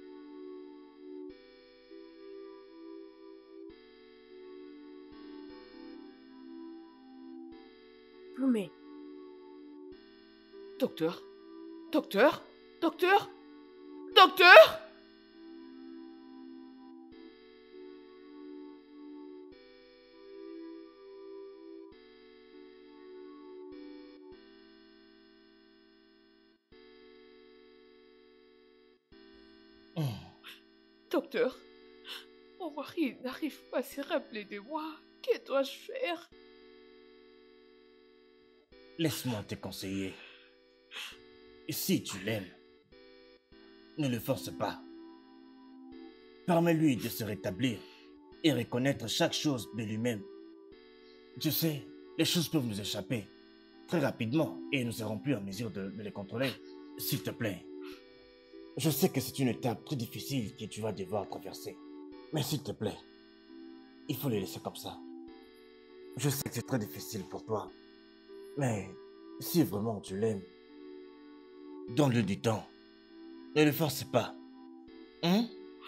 Bromé, Docteur. Docteur. Docteur. Docteur. Hmm. Docteur. Mon mari n'arrive pas à se rappeler de moi. Que dois-je faire? Laisse-moi te conseiller. Si tu l'aimes, ne le force pas. Permets-lui de se rétablir et reconnaître chaque chose de lui-même. Je sais, les choses peuvent nous échapper très rapidement et nous ne serons plus en mesure de, de les contrôler. S'il te plaît, je sais que c'est une étape très difficile que tu vas devoir traverser. Mais s'il te plaît, il faut les laisser comme ça. Je sais que c'est très difficile pour toi, mais si vraiment tu l'aimes, donne-lui du temps. Ne le force pas. Hein?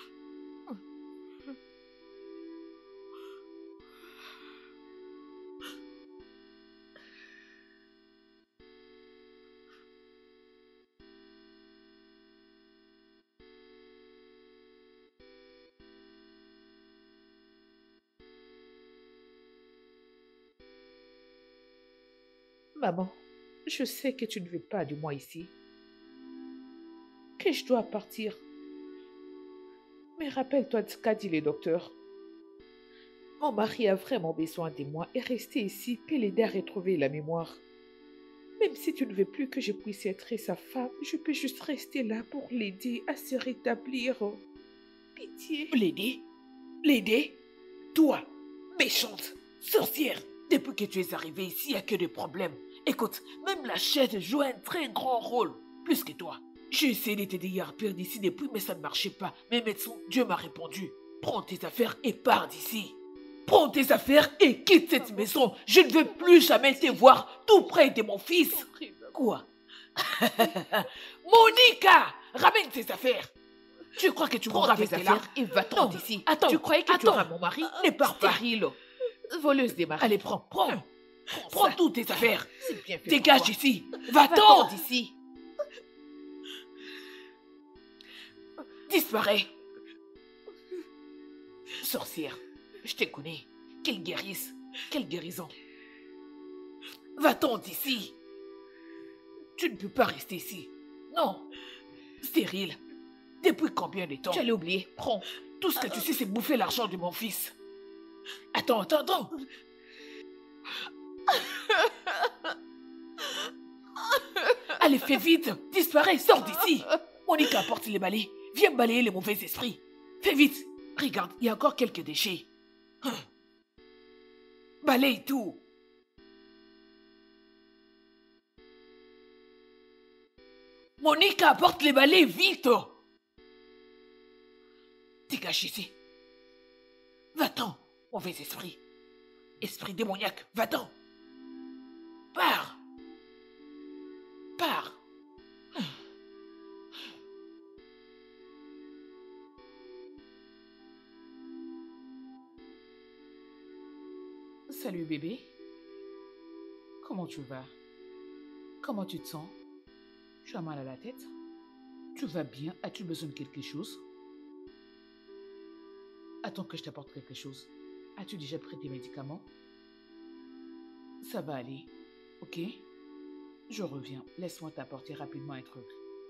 Maman, je sais que tu ne veux pas de moi ici, que je dois partir. Mais rappelle-toi de ce qu'a dit le docteur. Mon mari a vraiment besoin de moi et rester ici peut l'aider à retrouver la mémoire. Même si tu ne veux plus que je puisse être sa femme, je peux juste rester là pour l'aider à se rétablir. Pitié. L'aider? L'aider? Toi, méchante, sorcière. Depuis que tu es arrivée ici, il n'y a que des problèmes. Écoute, même la chaise joue un très grand rôle, plus que toi. J'ai essayé de t'aider à partir d'ici depuis, mais ça ne marchait pas. Mais médecin, Dieu m'a répondu. Prends tes affaires et pars d'ici. Prends tes affaires et quitte cette maison. Je ne veux plus jamais te voir tout près de mon fils. Quoi? Monica, ramène tes affaires. Tu crois que tu mourras avec tes affaires et va-t'en d'ici. Attends, tu croyais que attends. tu auras mon mari? Ne pars pas. Stérile. Voleuse des maris. Allez, prends, prends. Prends, Prends ça. toutes tes affaires. C'est bien fait. Dégage pour toi. d'ici. Va-t'en Va-t'en. d'ici. Disparais. Sorcière, je te connais. Quelle guérisse, quelle guérison. Va-t'en d'ici. Tu ne peux pas rester ici. Non. Stérile. Depuis combien de temps? Tu allais oublier. Prends. Tout ce que tu sais, c'est bouffer l'argent de mon fils. Attends, attends, attends. Allez, fais vite. Disparais, sors d'ici. Monica, apporte les balais. Viens balayer les mauvais esprits. Fais vite. Regarde, il y a encore quelques déchets. Hein. Balaye tout. Monica, apporte les balais, vite. Dégage ici. Va-t'en, mauvais esprit. Esprit démoniaque, va-t'en. Pars. Pars. Salut bébé. Comment tu vas? Comment tu te sens? Tu as mal à la tête? Tu vas bien? As-tu besoin de quelque chose? Attends que je t'apporte quelque chose. As-tu déjà pris tes médicaments? Ça va aller, ok? Je reviens. Laisse-moi t'apporter rapidement un truc.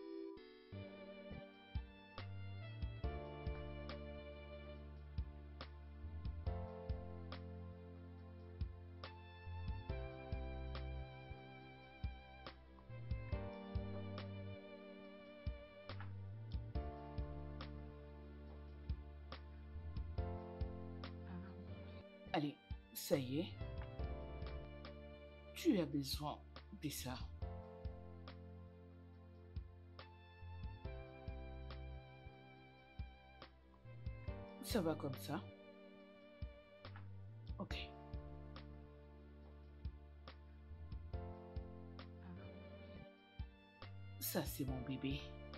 Allez, ça y est. Tu as besoin de ça. Ça va comme ça. Ok. Ça, c'est mon bébé.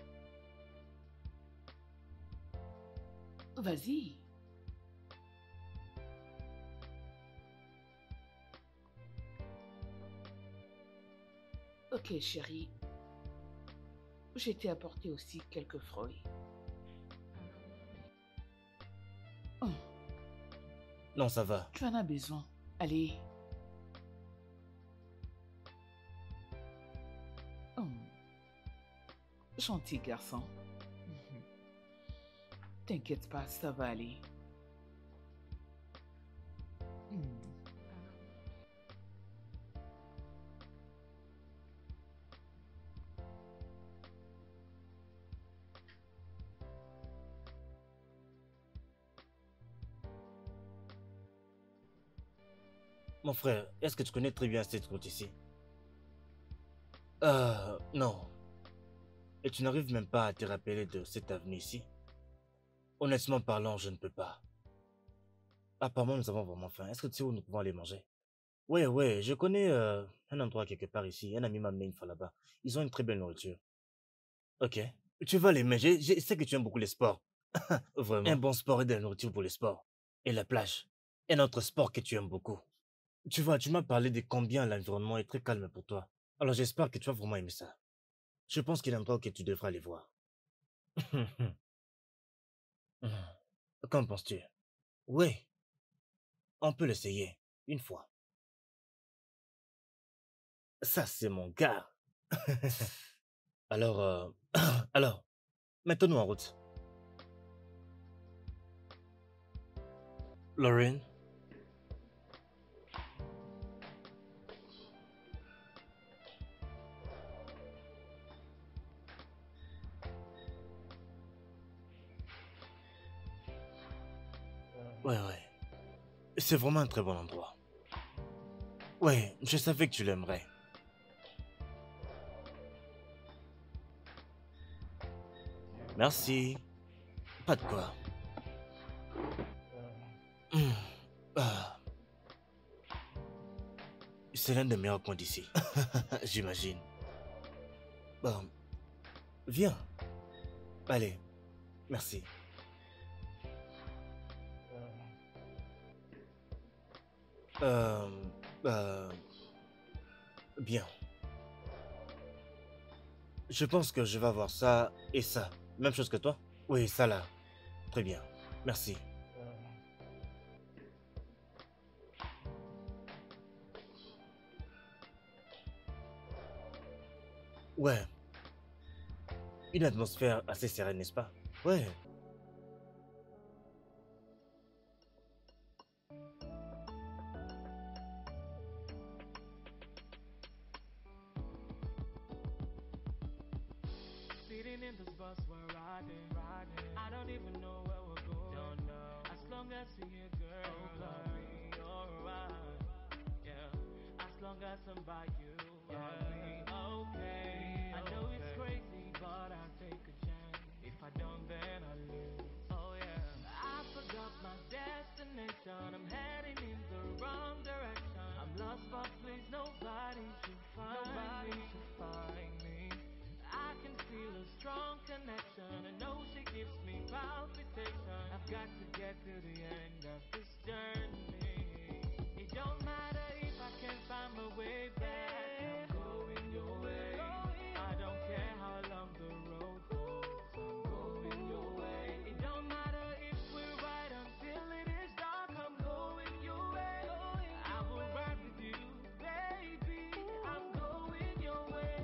Vas-y. Ok, chérie. Je t'ai apporté aussi quelques fruits. Oh, Non, ça va. tu en as besoin. Allez. Oh. Gentil garçon. Mhm. T'inquiète pas, ça va aller. Hmm. Mon frère, est-ce que tu connais très bien cette route ici? Euh, non. Et tu n'arrives même pas à te rappeler de cette avenue ici? Honnêtement parlant, je ne peux pas. Apparemment, nous avons vraiment faim. Est-ce que tu sais où nous pouvons aller manger? Ouais, ouais, je connais euh, un endroit quelque part ici. Un ami m'a amené une fois là-bas. Ils ont une très belle nourriture. Ok. Tu vas aller, mais je, je sais que tu aimes beaucoup les sports. Vraiment. Un bon sport et de la nourriture pour les sports. Et la plage. Un autre sport que tu aimes beaucoup. Tu vois, tu m'as parlé de combien l'environnement est très calme pour toi. Alors j'espère que tu vas vraiment aimer ça. Je pense qu'il y a un endroit que tu devras aller voir. Qu'en penses-tu? Oui, on peut l'essayer. Une fois. Ça, c'est mon gars. Alors, euh... alors, mettons-nous en route. Lauren? Ouais, ouais. C'est vraiment un très bon endroit. Ouais, je savais que tu l'aimerais. Merci. Pas de quoi. Mmh. Ah. C'est l'un des meilleurs coins d'ici. J'imagine. Bon. Viens. Allez. Merci. Euh... euh... Bien. Je pense que je vais avoir ça et ça. Même chose que toi? Oui, ça là. Très bien. Merci. Ouais. Une atmosphère assez sereine, n'est-ce pas? Ouais. Sitting in this bus, we're riding, riding. I don't even know where we're going. Don't know. As long as you're here, girl, I'll be alright. Yeah. As long as I'm by you, yeah. I'll be okay. I know it's crazy, but I'll take a chance. If I don't, then I lose. Oh yeah. I forgot my destination. I'm heading in the wrong direction. I'm lost, but please nobody should find nobody me. Should find me. I can feel a strong connection. I know she gives me palpitation. I've got to get to the end of this journey. It don't matter if I can't find my way back. I'm going your way. I don't care how long the road goes. I'm going your way. It don't matter if we're right until it is dark. I'm going your way. I will ride with you, baby. I'm going your way.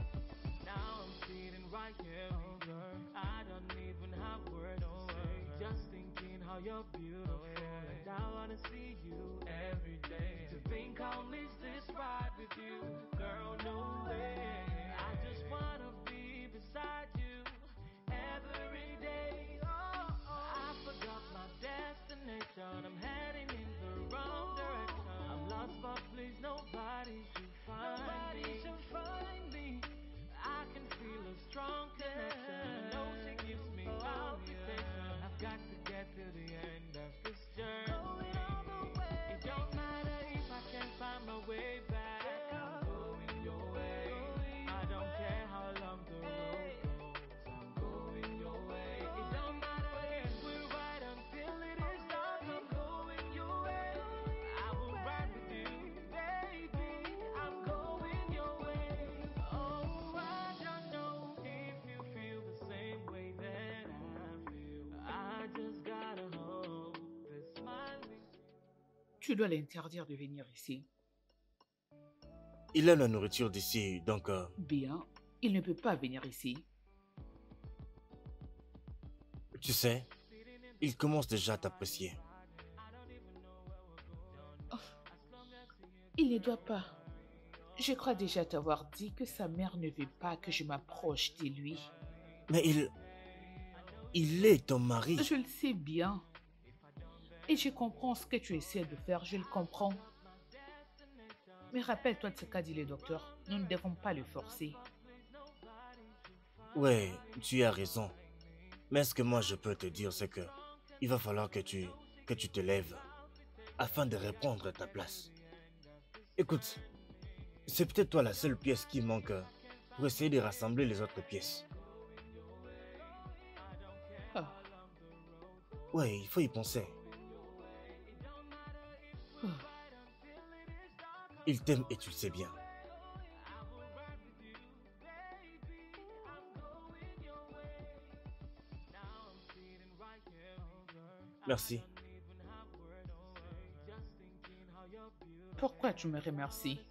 Now I'm sitting right here with you. I don't even have words to say. Just thinking how you're beautiful, and I wanna see you every day. To think I'll miss this ride with you, girl, no way. I just wanna be beside you every day. Oh, oh. I forgot my destination. I'm heading in the wrong direction. I'm lost, but please nobody should find nobody me. Should find me. I can feel a strong connection. I know she gives me palpitation. I've got to get to the end of this journey. Going all the way. It don't matter if I can't find my way back. I'm going your way. I don't care how long the road goes. I'm going your way. It don't matter if we're right until it is dark. I'm going your way. I will ride with you, baby. I'm going your way. Oh, I don't know if you feel the same way that I feel. I just gotta hope that smiling. Tu dois l'interdire de venir ici. Il aime la nourriture d'ici, donc... euh, Bien, il ne peut pas venir ici. tu sais, il commence déjà à t'apprécier. Il ne doit pas. Je crois déjà t'avoir dit que sa mère ne veut pas que je m'approche de lui. Mais il... Il est ton mari. Je le sais bien. Et je comprends ce que tu essaies de faire, je le comprends. Mais rappelle-toi de ce qu'a dit le docteur. Nous ne devons pas le forcer. Ouais, tu as raison. Mais ce que moi je peux te dire, c'est que il va falloir que tu, que tu te lèves afin de répondre à ta place. Écoute, c'est peut-être toi la seule pièce qui manque pour essayer de rassembler les autres pièces. Ah. Ouais, il faut y penser. Ah. Il t'aime et tu le sais bien. Merci. Pourquoi tu me remercies?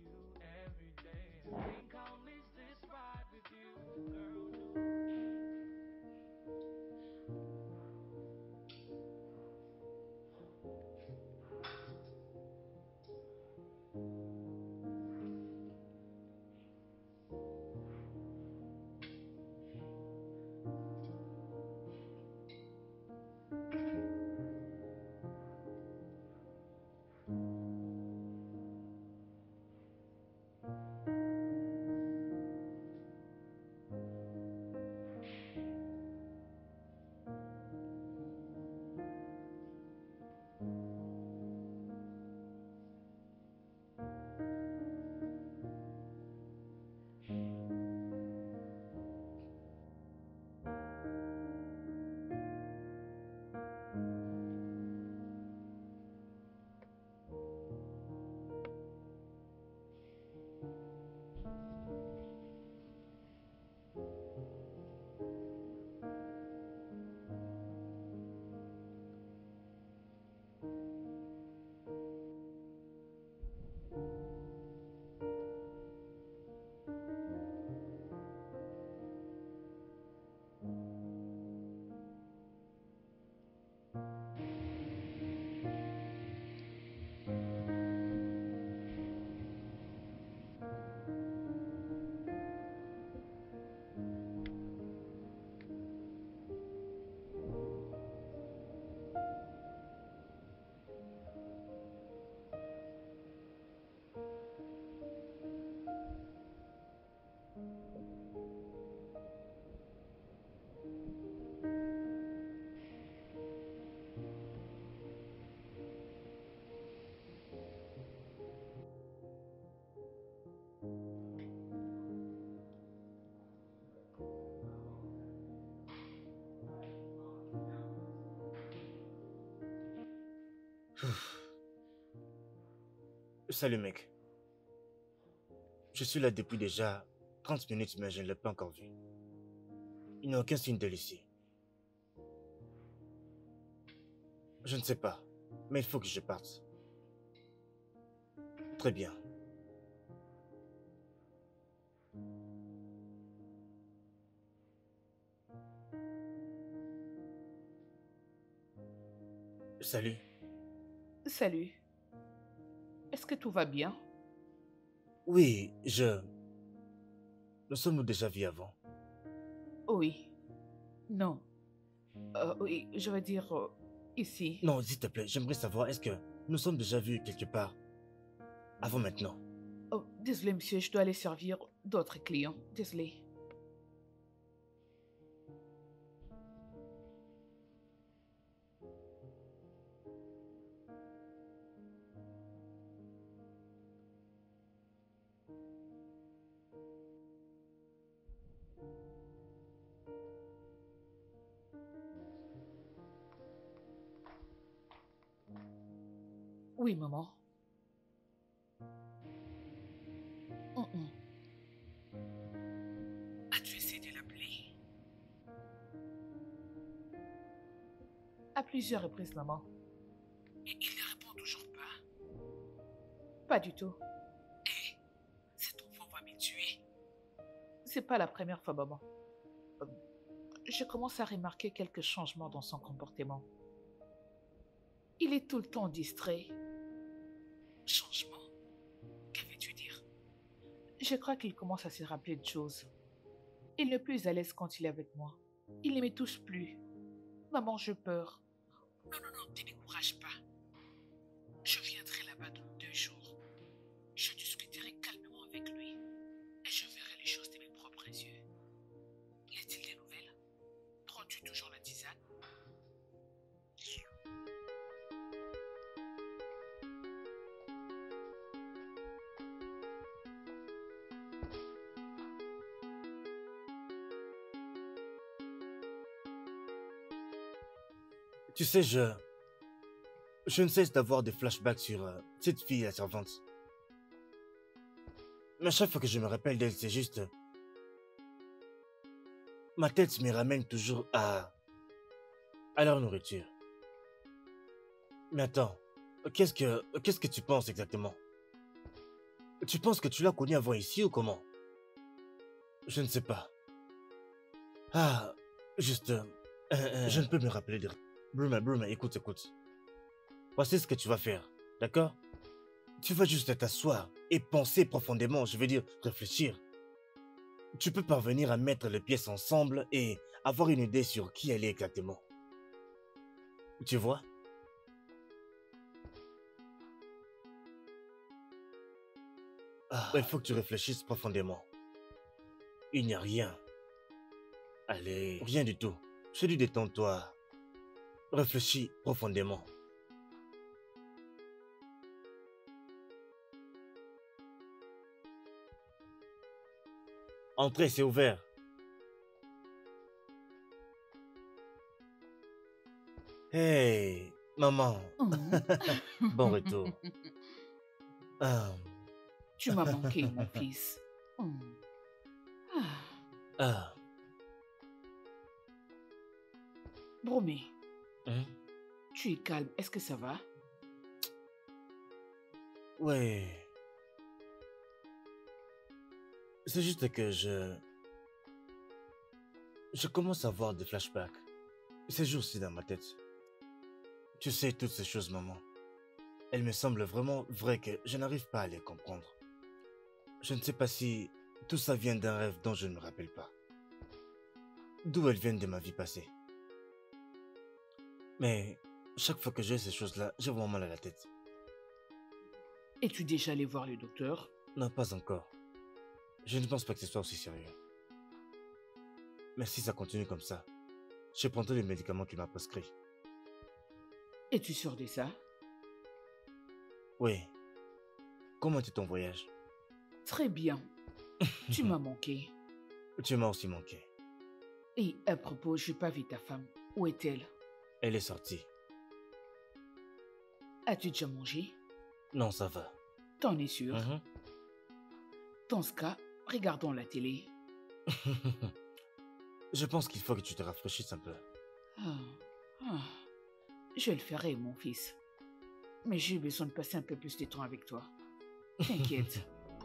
Salut mec. Je suis là depuis déjà trente minutes mais je ne l'ai pas encore vu. Il n'y a aucun signe de Lucie. Je ne sais pas, mais il faut que je parte. Très bien. Salut. Salut. Est-ce que tout va bien? Oui, je... Nous sommes-nous déjà vus avant? Oui. Non. Euh, oui, je veux dire euh, ici. Non, s'il te plaît, j'aimerais savoir, est-ce que nous sommes déjà vus quelque part avant maintenant? Oh, désolé, monsieur, je dois aller servir d'autres clients. Désolé. Oui, maman. Mm, mm. As-tu essayé de l'appeler? À plusieurs reprises, maman. Et il ne répond toujours pas? Pas du tout. Eh, cet enfant va me tuer. C'est pas la première fois, maman. Euh, Je commence à remarquer quelques changements dans son comportement. Il est tout le temps distrait. Changement? Que veux-tu dire? Je crois qu'il commence à se rappeler de choses. Il n'est plus à l'aise quand il est avec moi. Il ne me touche plus. Maman, je peur. Non, non, non, ne te décourage pas. Je viendrai là-bas dans deux jours. Je discuterai calmement avec lui et je verrai les choses de mes propres yeux. Y a-t-il des nouvelles? Prends-tu toujours la tisane? Tu sais, je... Je ne cesse d'avoir des flashbacks sur euh, cette fille, la servante. Mais à chaque fois que je me rappelle d'elle, c'est juste... Ma tête me ramène toujours à... à leur nourriture. Mais attends, qu'est-ce que... qu'est-ce que tu penses exactement? Tu penses que tu l'as connue avant ici ou comment? Je ne sais pas. Ah, juste... euh, euh, je ne peux me rappeler de... Bruma, Bruma, écoute, écoute. Voici ce que tu vas faire, d'accord? Tu vas juste t'asseoir et penser profondément, je veux dire réfléchir. Tu peux parvenir à mettre les pièces ensemble et avoir une idée sur qui elle est exactement. Tu vois? Ah, il faut que tu réfléchisses profondément. Il n'y a rien. Allez, rien du tout. Je dis détends-toi. Réfléchis profondément. Entrez, c'est ouvert. Hey, maman. Bon retour. Ah, Tu m'as manqué, mon fils. Oh. Ah. ah. Bromé, Hein? tu es calme. Est-ce que ça va? Ouais. C'est juste que je... Je commence à avoir des flashbacks. Ces jours-ci dans ma tête. Tu sais, toutes ces choses, maman. Elles me semblent vraiment vraies que je n'arrive pas à les comprendre. Je ne sais pas si tout ça vient d'un rêve dont je ne me rappelle pas. D'où elles viennent de ma vie passée. Mais chaque fois que j'ai ces choses-là, j'ai vraiment mal à la tête. Es-tu déjà allé voir le docteur? Non, pas encore. Je ne pense pas que ce soit aussi sérieux. Mais si ça continue comme ça, je prendrai les médicaments qu'il m'a prescrits. Es-tu sûr de ça? Oui. Comment était ton voyage? Très bien. Tu m'as manqué. Tu m'as aussi manqué. Et à propos, je n'ai pas vu ta femme. Où est-elle? Elle est sortie. As-tu déjà mangé? Non, ça va. T'en es sûr? Mhm. Dans ce cas, regardons la télé. Je pense qu'il faut que tu te rafraîchisses un peu. Ah, ah. Je le ferai, mon fils. Mais j'ai besoin de passer un peu plus de temps avec toi. T'inquiète.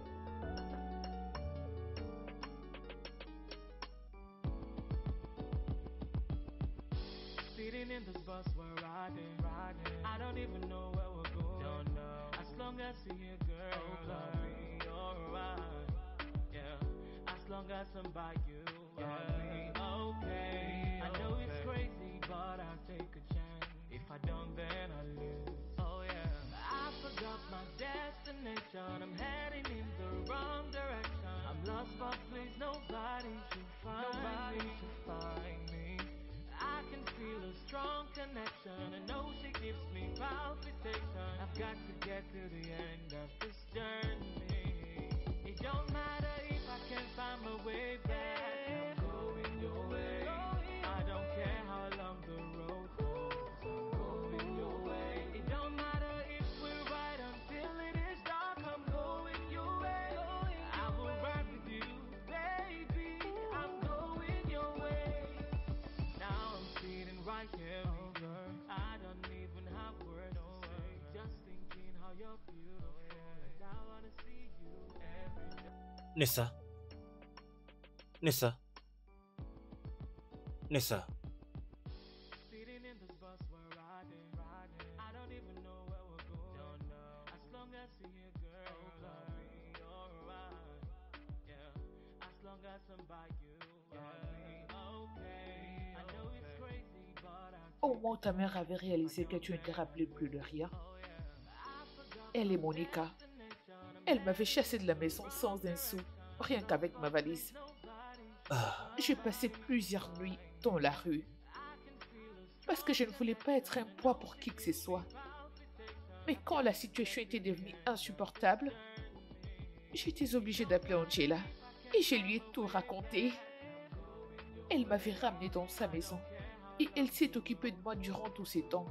Sitting in this bus, we're riding, riding. I don't even know where we're going. Don't know. As long as you're here, girl, I'll be alright. Yeah. As long as I'm by you, yeah. I'll be okay. I know it's crazy, but I'll take a chance. If I don't, then I lose. Oh yeah. I forgot my destination. I'm heading in the wrong direction. I'm lost, but please nobody should find nobody me. Should find me. I can feel a strong connection. I know she gives me palpitation. I've got to get to the end of this journey. It don't matter if I can't find my way back. I'm going your way. I don't care how long the road goes. I'm going your way. It don't matter if we're right until it is dark. I'm going your way. I will ride with you, baby. I'm going your way. Now I'm sitting right here with you. I don't even have words to say. Just thinking how you're beautiful, and I wanna see you every day. Nessa. Nessa. Nessa. Sitting in this bus, we're riding, riding. I don't even know where we're going. Don't know. As long as you're here, girl, I'll be alright. Yeah. As long as I'm by you, I'll be okay. I know it's crazy, but I Au moins, ta mère avait réalisé que tu ne te rappelais plus de rien. Elle est Monica. Elle m'avait chassé de la maison sans un sou, rien qu'avec ma valise. Ah, J'ai passé plusieurs nuits dans la rue. Parce que je ne voulais pas être un poids pour qui que ce soit. Mais quand la situation était devenue insupportable, j'étais obligée d'appeler Angela et je lui ai tout raconté. Elle m'avait ramenée dans sa maison et elle s'est occupée de moi durant tous ces temps.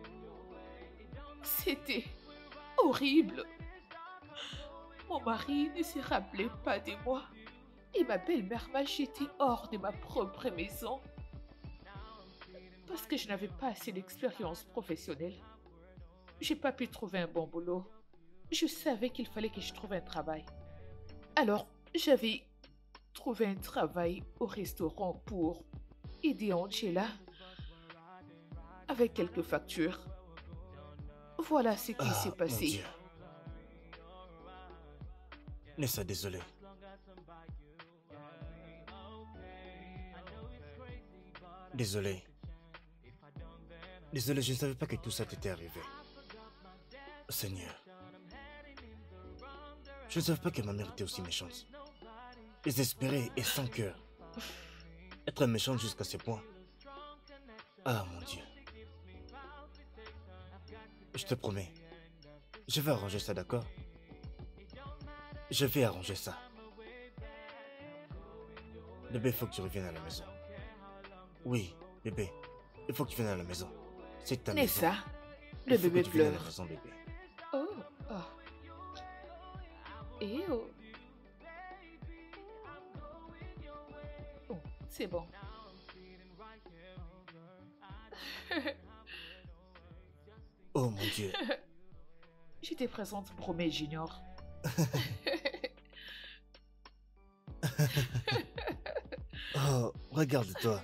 C'était horrible. Mon mari ne se rappelait pas de moi et ma belle-mère m'a jetée hors de ma propre maison. Parce que je n'avais pas assez d'expérience professionnelle. J'ai pas pu trouver un bon boulot. Je savais qu'il fallait que je trouve un travail. Alors, j'avais trouvé un travail au restaurant pour aider Angela avec quelques factures. Voilà ce qui ah, s'est mon passé. Dieu. Nessa, désolé. Désolé. Désolé, je ne savais pas que tout ça t'était arrivé. Seigneur. Je ne savais pas que ma mère était aussi méchante. Désespérée et sans cœur. Être méchante jusqu'à ce point. Ah, mon Dieu. Je te promets. Je vais arranger ça, d'accord? Je vais arranger ça. Bébé, il faut que tu reviennes à la maison. Oui, bébé. Il faut que tu viennes à la maison. C'est ta maison. Nessa, le Il faut bébé que tu viennes à la pleure. maison, bébé. Oh, oh. Et oh. Oh, c'est bon. Oh mon Dieu. J'étais présente pour Romeo Junior. Oh, regarde-toi.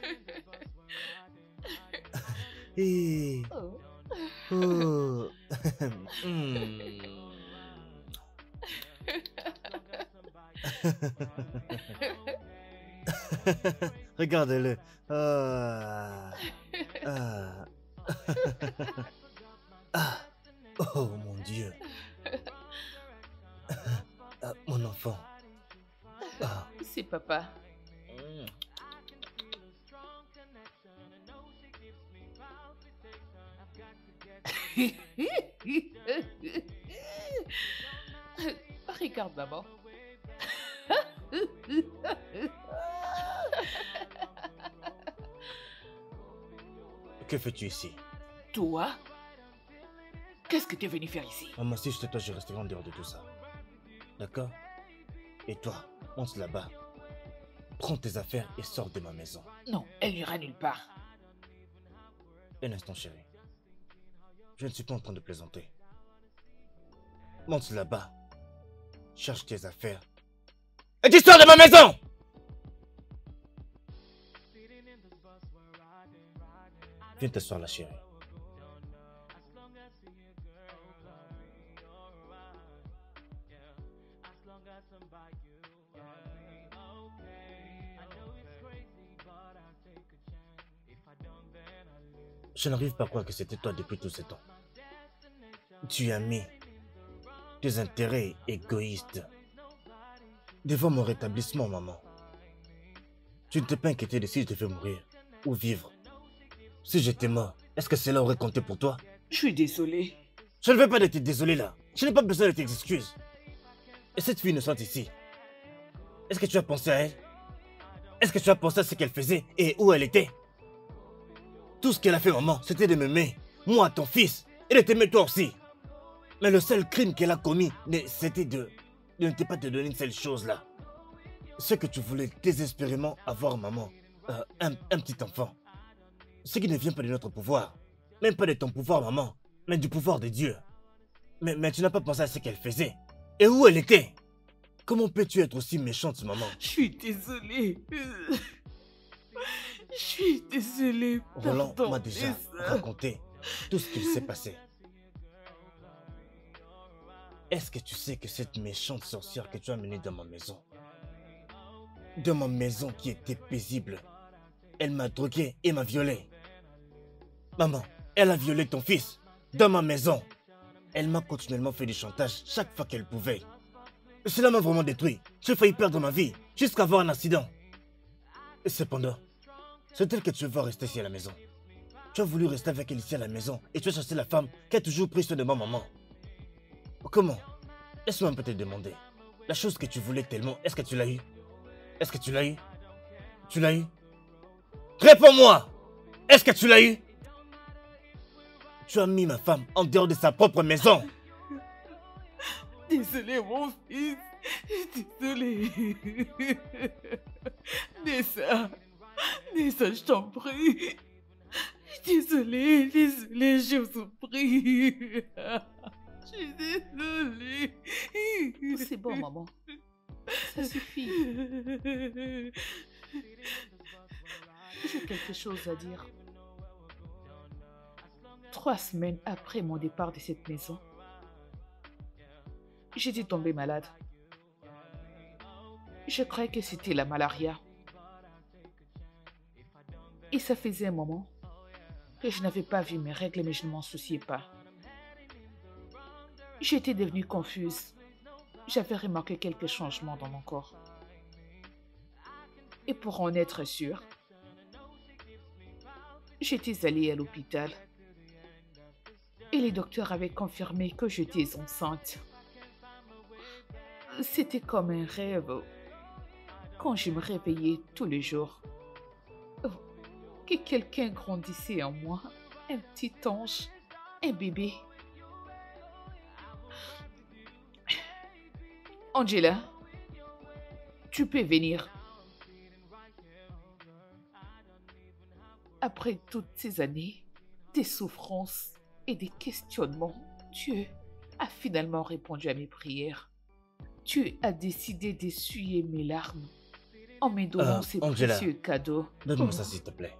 Hey. Oh. Oh. Hmm. Regarde-le. Ah. Ah. Ah. Oh mon Dieu. Ah, mon enfant. Ah. C'est papa. Regarde maman. Que fais-tu ici? Toi? Qu'est-ce que tu es venu faire ici? Maman, si j'étais toi, je resterais en dehors de tout ça. D'accord? Et toi, monte là-bas. Prends tes affaires et sors de ma maison. Non, elle n'ira nulle part. Un instant, chérie. Je ne suis pas en train de plaisanter. Monte là-bas. Cherche tes affaires. Et tu sors de ma maison! Viens t'asseoir là, chérie. Je n'arrive pas à croire que c'était toi depuis tous ces temps. Tu as mis tes intérêts égoïstes devant mon rétablissement, maman. Tu ne t'es pas inquiété de si je devais mourir ou vivre. Si j'étais mort, est-ce que cela aurait compté pour toi? Je suis désolée. Je ne veux pas d'être désolé là. Je n'ai pas besoin de tes excuses. Et cette fille innocente ici, est-ce que tu as pensé à elle? Est-ce que tu as pensé à ce qu'elle faisait et où elle était? Tout ce qu'elle a fait, maman, c'était de m'aimer, moi, ton fils, et de t'aimer toi aussi. Mais le seul crime qu'elle a commis, c'était de, de ne pas te donner une seule chose là. Ce que tu voulais désespérément avoir, maman, euh, un, un petit enfant. Ce qui ne vient pas de notre pouvoir, même pas de ton pouvoir, maman, mais du pouvoir de Dieu. Mais, mais tu n'as pas pensé à ce qu'elle faisait, et où elle était. Comment peux-tu être aussi méchante, maman? Je suis désolée. Je suis désolée. Roland Pardon, m'a déjà Nessa. raconté tout ce qu'il s'est passé. Est-ce que tu sais que cette méchante sorcière que tu as menée dans ma maison, dans ma maison qui était paisible, elle m'a drogué et m'a violé. Maman, elle a violé ton fils dans ma maison. Elle m'a continuellement fait du chantage chaque fois qu'elle pouvait. Cela m'a vraiment détruit. J'ai failli perdre ma vie jusqu'à avoir un accident. Et cependant, c'est tel que tu veux rester ici à la maison. Tu as voulu rester avec elle ici à la maison et tu as cherché la femme qui a toujours pris soin de ma maman. Comment? Laisse-moi un peu te demander. La chose que tu voulais tellement, est-ce que tu l'as eu? Est-ce que tu l'as eu? Tu l'as eu? Réponds-moi! Est-ce que tu l'as eu? Tu as mis ma femme en dehors de sa propre maison. Désolé, mon fils. Désolé. Nessa. Nessa, je t'en prie. Désolé, désolé, je vous en prie. Je suis désolée. C'est bon, maman. Ça suffit. J'ai quelque chose à dire. Trois semaines après mon départ de cette maison, j'étais tombée malade. Je croyais que c'était la malaria. Et ça faisait un moment que je n'avais pas vu mes règles, mais je ne m'en souciais pas. J'étais devenue confuse. J'avais remarqué quelques changements dans mon corps. Et pour en être sûre, j'étais allée à l'hôpital. Et les docteurs avaient confirmé que j'étais enceinte. C'était comme un rêve. Quand je me réveillais tous les jours, que quelqu'un grandissait en moi, un petit ange, un bébé. Angela, tu peux venir. Après toutes ces années, des souffrances et des questionnements, Dieu a finalement répondu à mes prières. Dieu a décidé d'essuyer mes larmes en me donnant Euh, ces Angela, précieux cadeaux. Donne-moi ça s'il te plaît.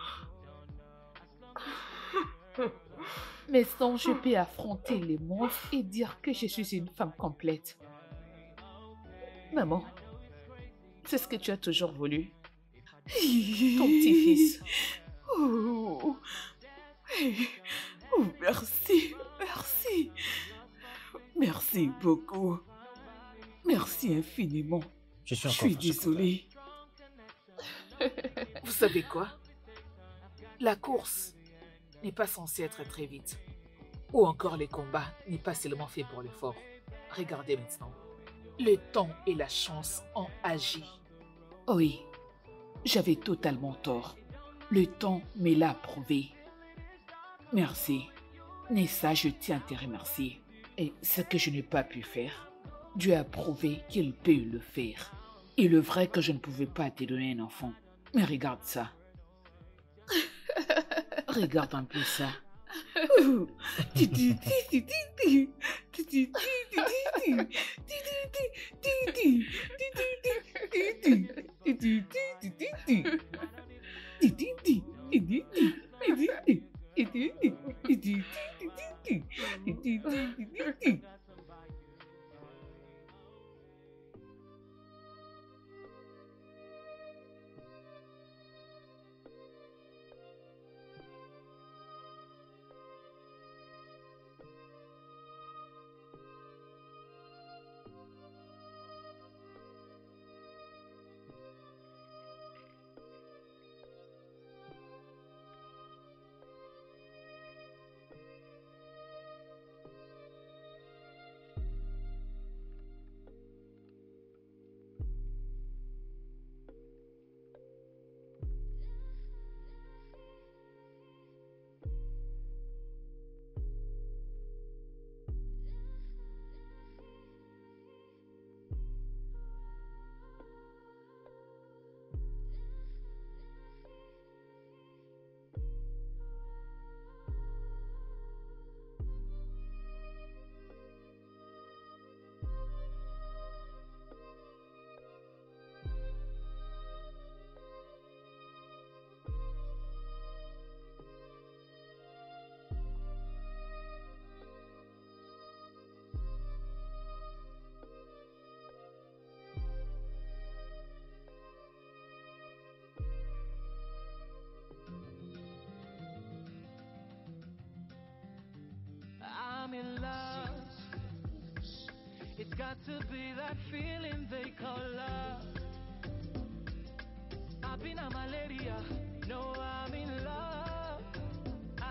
Maintenant, je peux affronter les monstres et dire que je suis une femme complète. Maman, c'est ce que tu as toujours voulu. Ton petit-fils. Oh. Oh, merci, merci. Merci beaucoup. Merci infiniment. Je suis Je encore suis fâché contre toi. désolée. Vous savez quoi? La course n'est pas censée être très vite. Ou encore les combats n'est pas seulement fait pour l'effort. Regardez maintenant. Le temps et la chance ont agi. Oui, j'avais totalement tort. Le temps me l'a prouvé. Merci. Nessa, je tiens à te remercier. Et ce que je n'ai pas pu faire, Dieu a prouvé qu'il peut le faire. Il est vrai que je ne pouvais pas te donner un enfant. Mais regarde ça. Regarde un peu ça. It's got to be that feeling they call love. I've been a malaria, no, I'm in love.